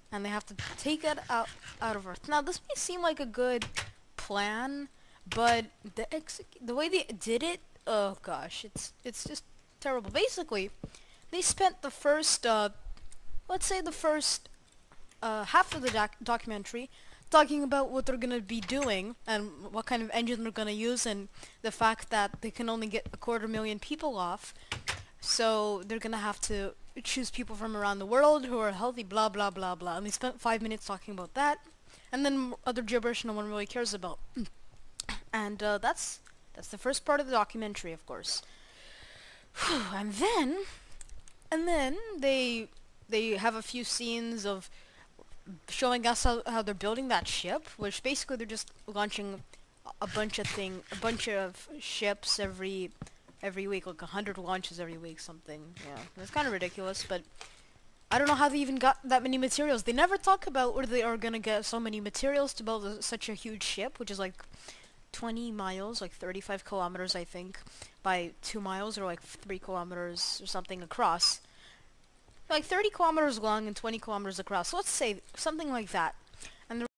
and they have to take it out of Earth. Now, this may seem like a good plan, but the way they did it, oh gosh, it's just terrible. Basically, they spent the first, let's say the first half of the documentary talking about what they're gonna be doing and what kind of engine they're gonna use, and the fact that they can only get 250,000 people off, so they're gonna have to choose people from around the world who are healthy, blah blah blah blah. And they spent 5 minutes talking about that, and then other gibberish no one really cares about. And that's the first part of the documentary, of course. and then they have a few scenes of showing us how they're building that ship, which basically they're just launching a bunch of ships every week, like 100 launches every week, something. Yeah, it's kind of ridiculous, but I don't know how they even got that many materials. They never talk about where they are gonna get so many materials to build such a huge ship, which is like 20 miles, like 35 kilometers, I think, by 2 miles, or like 3 kilometers or something across. Like 30 kilometers long and 20 kilometers across. So let's say something like that. And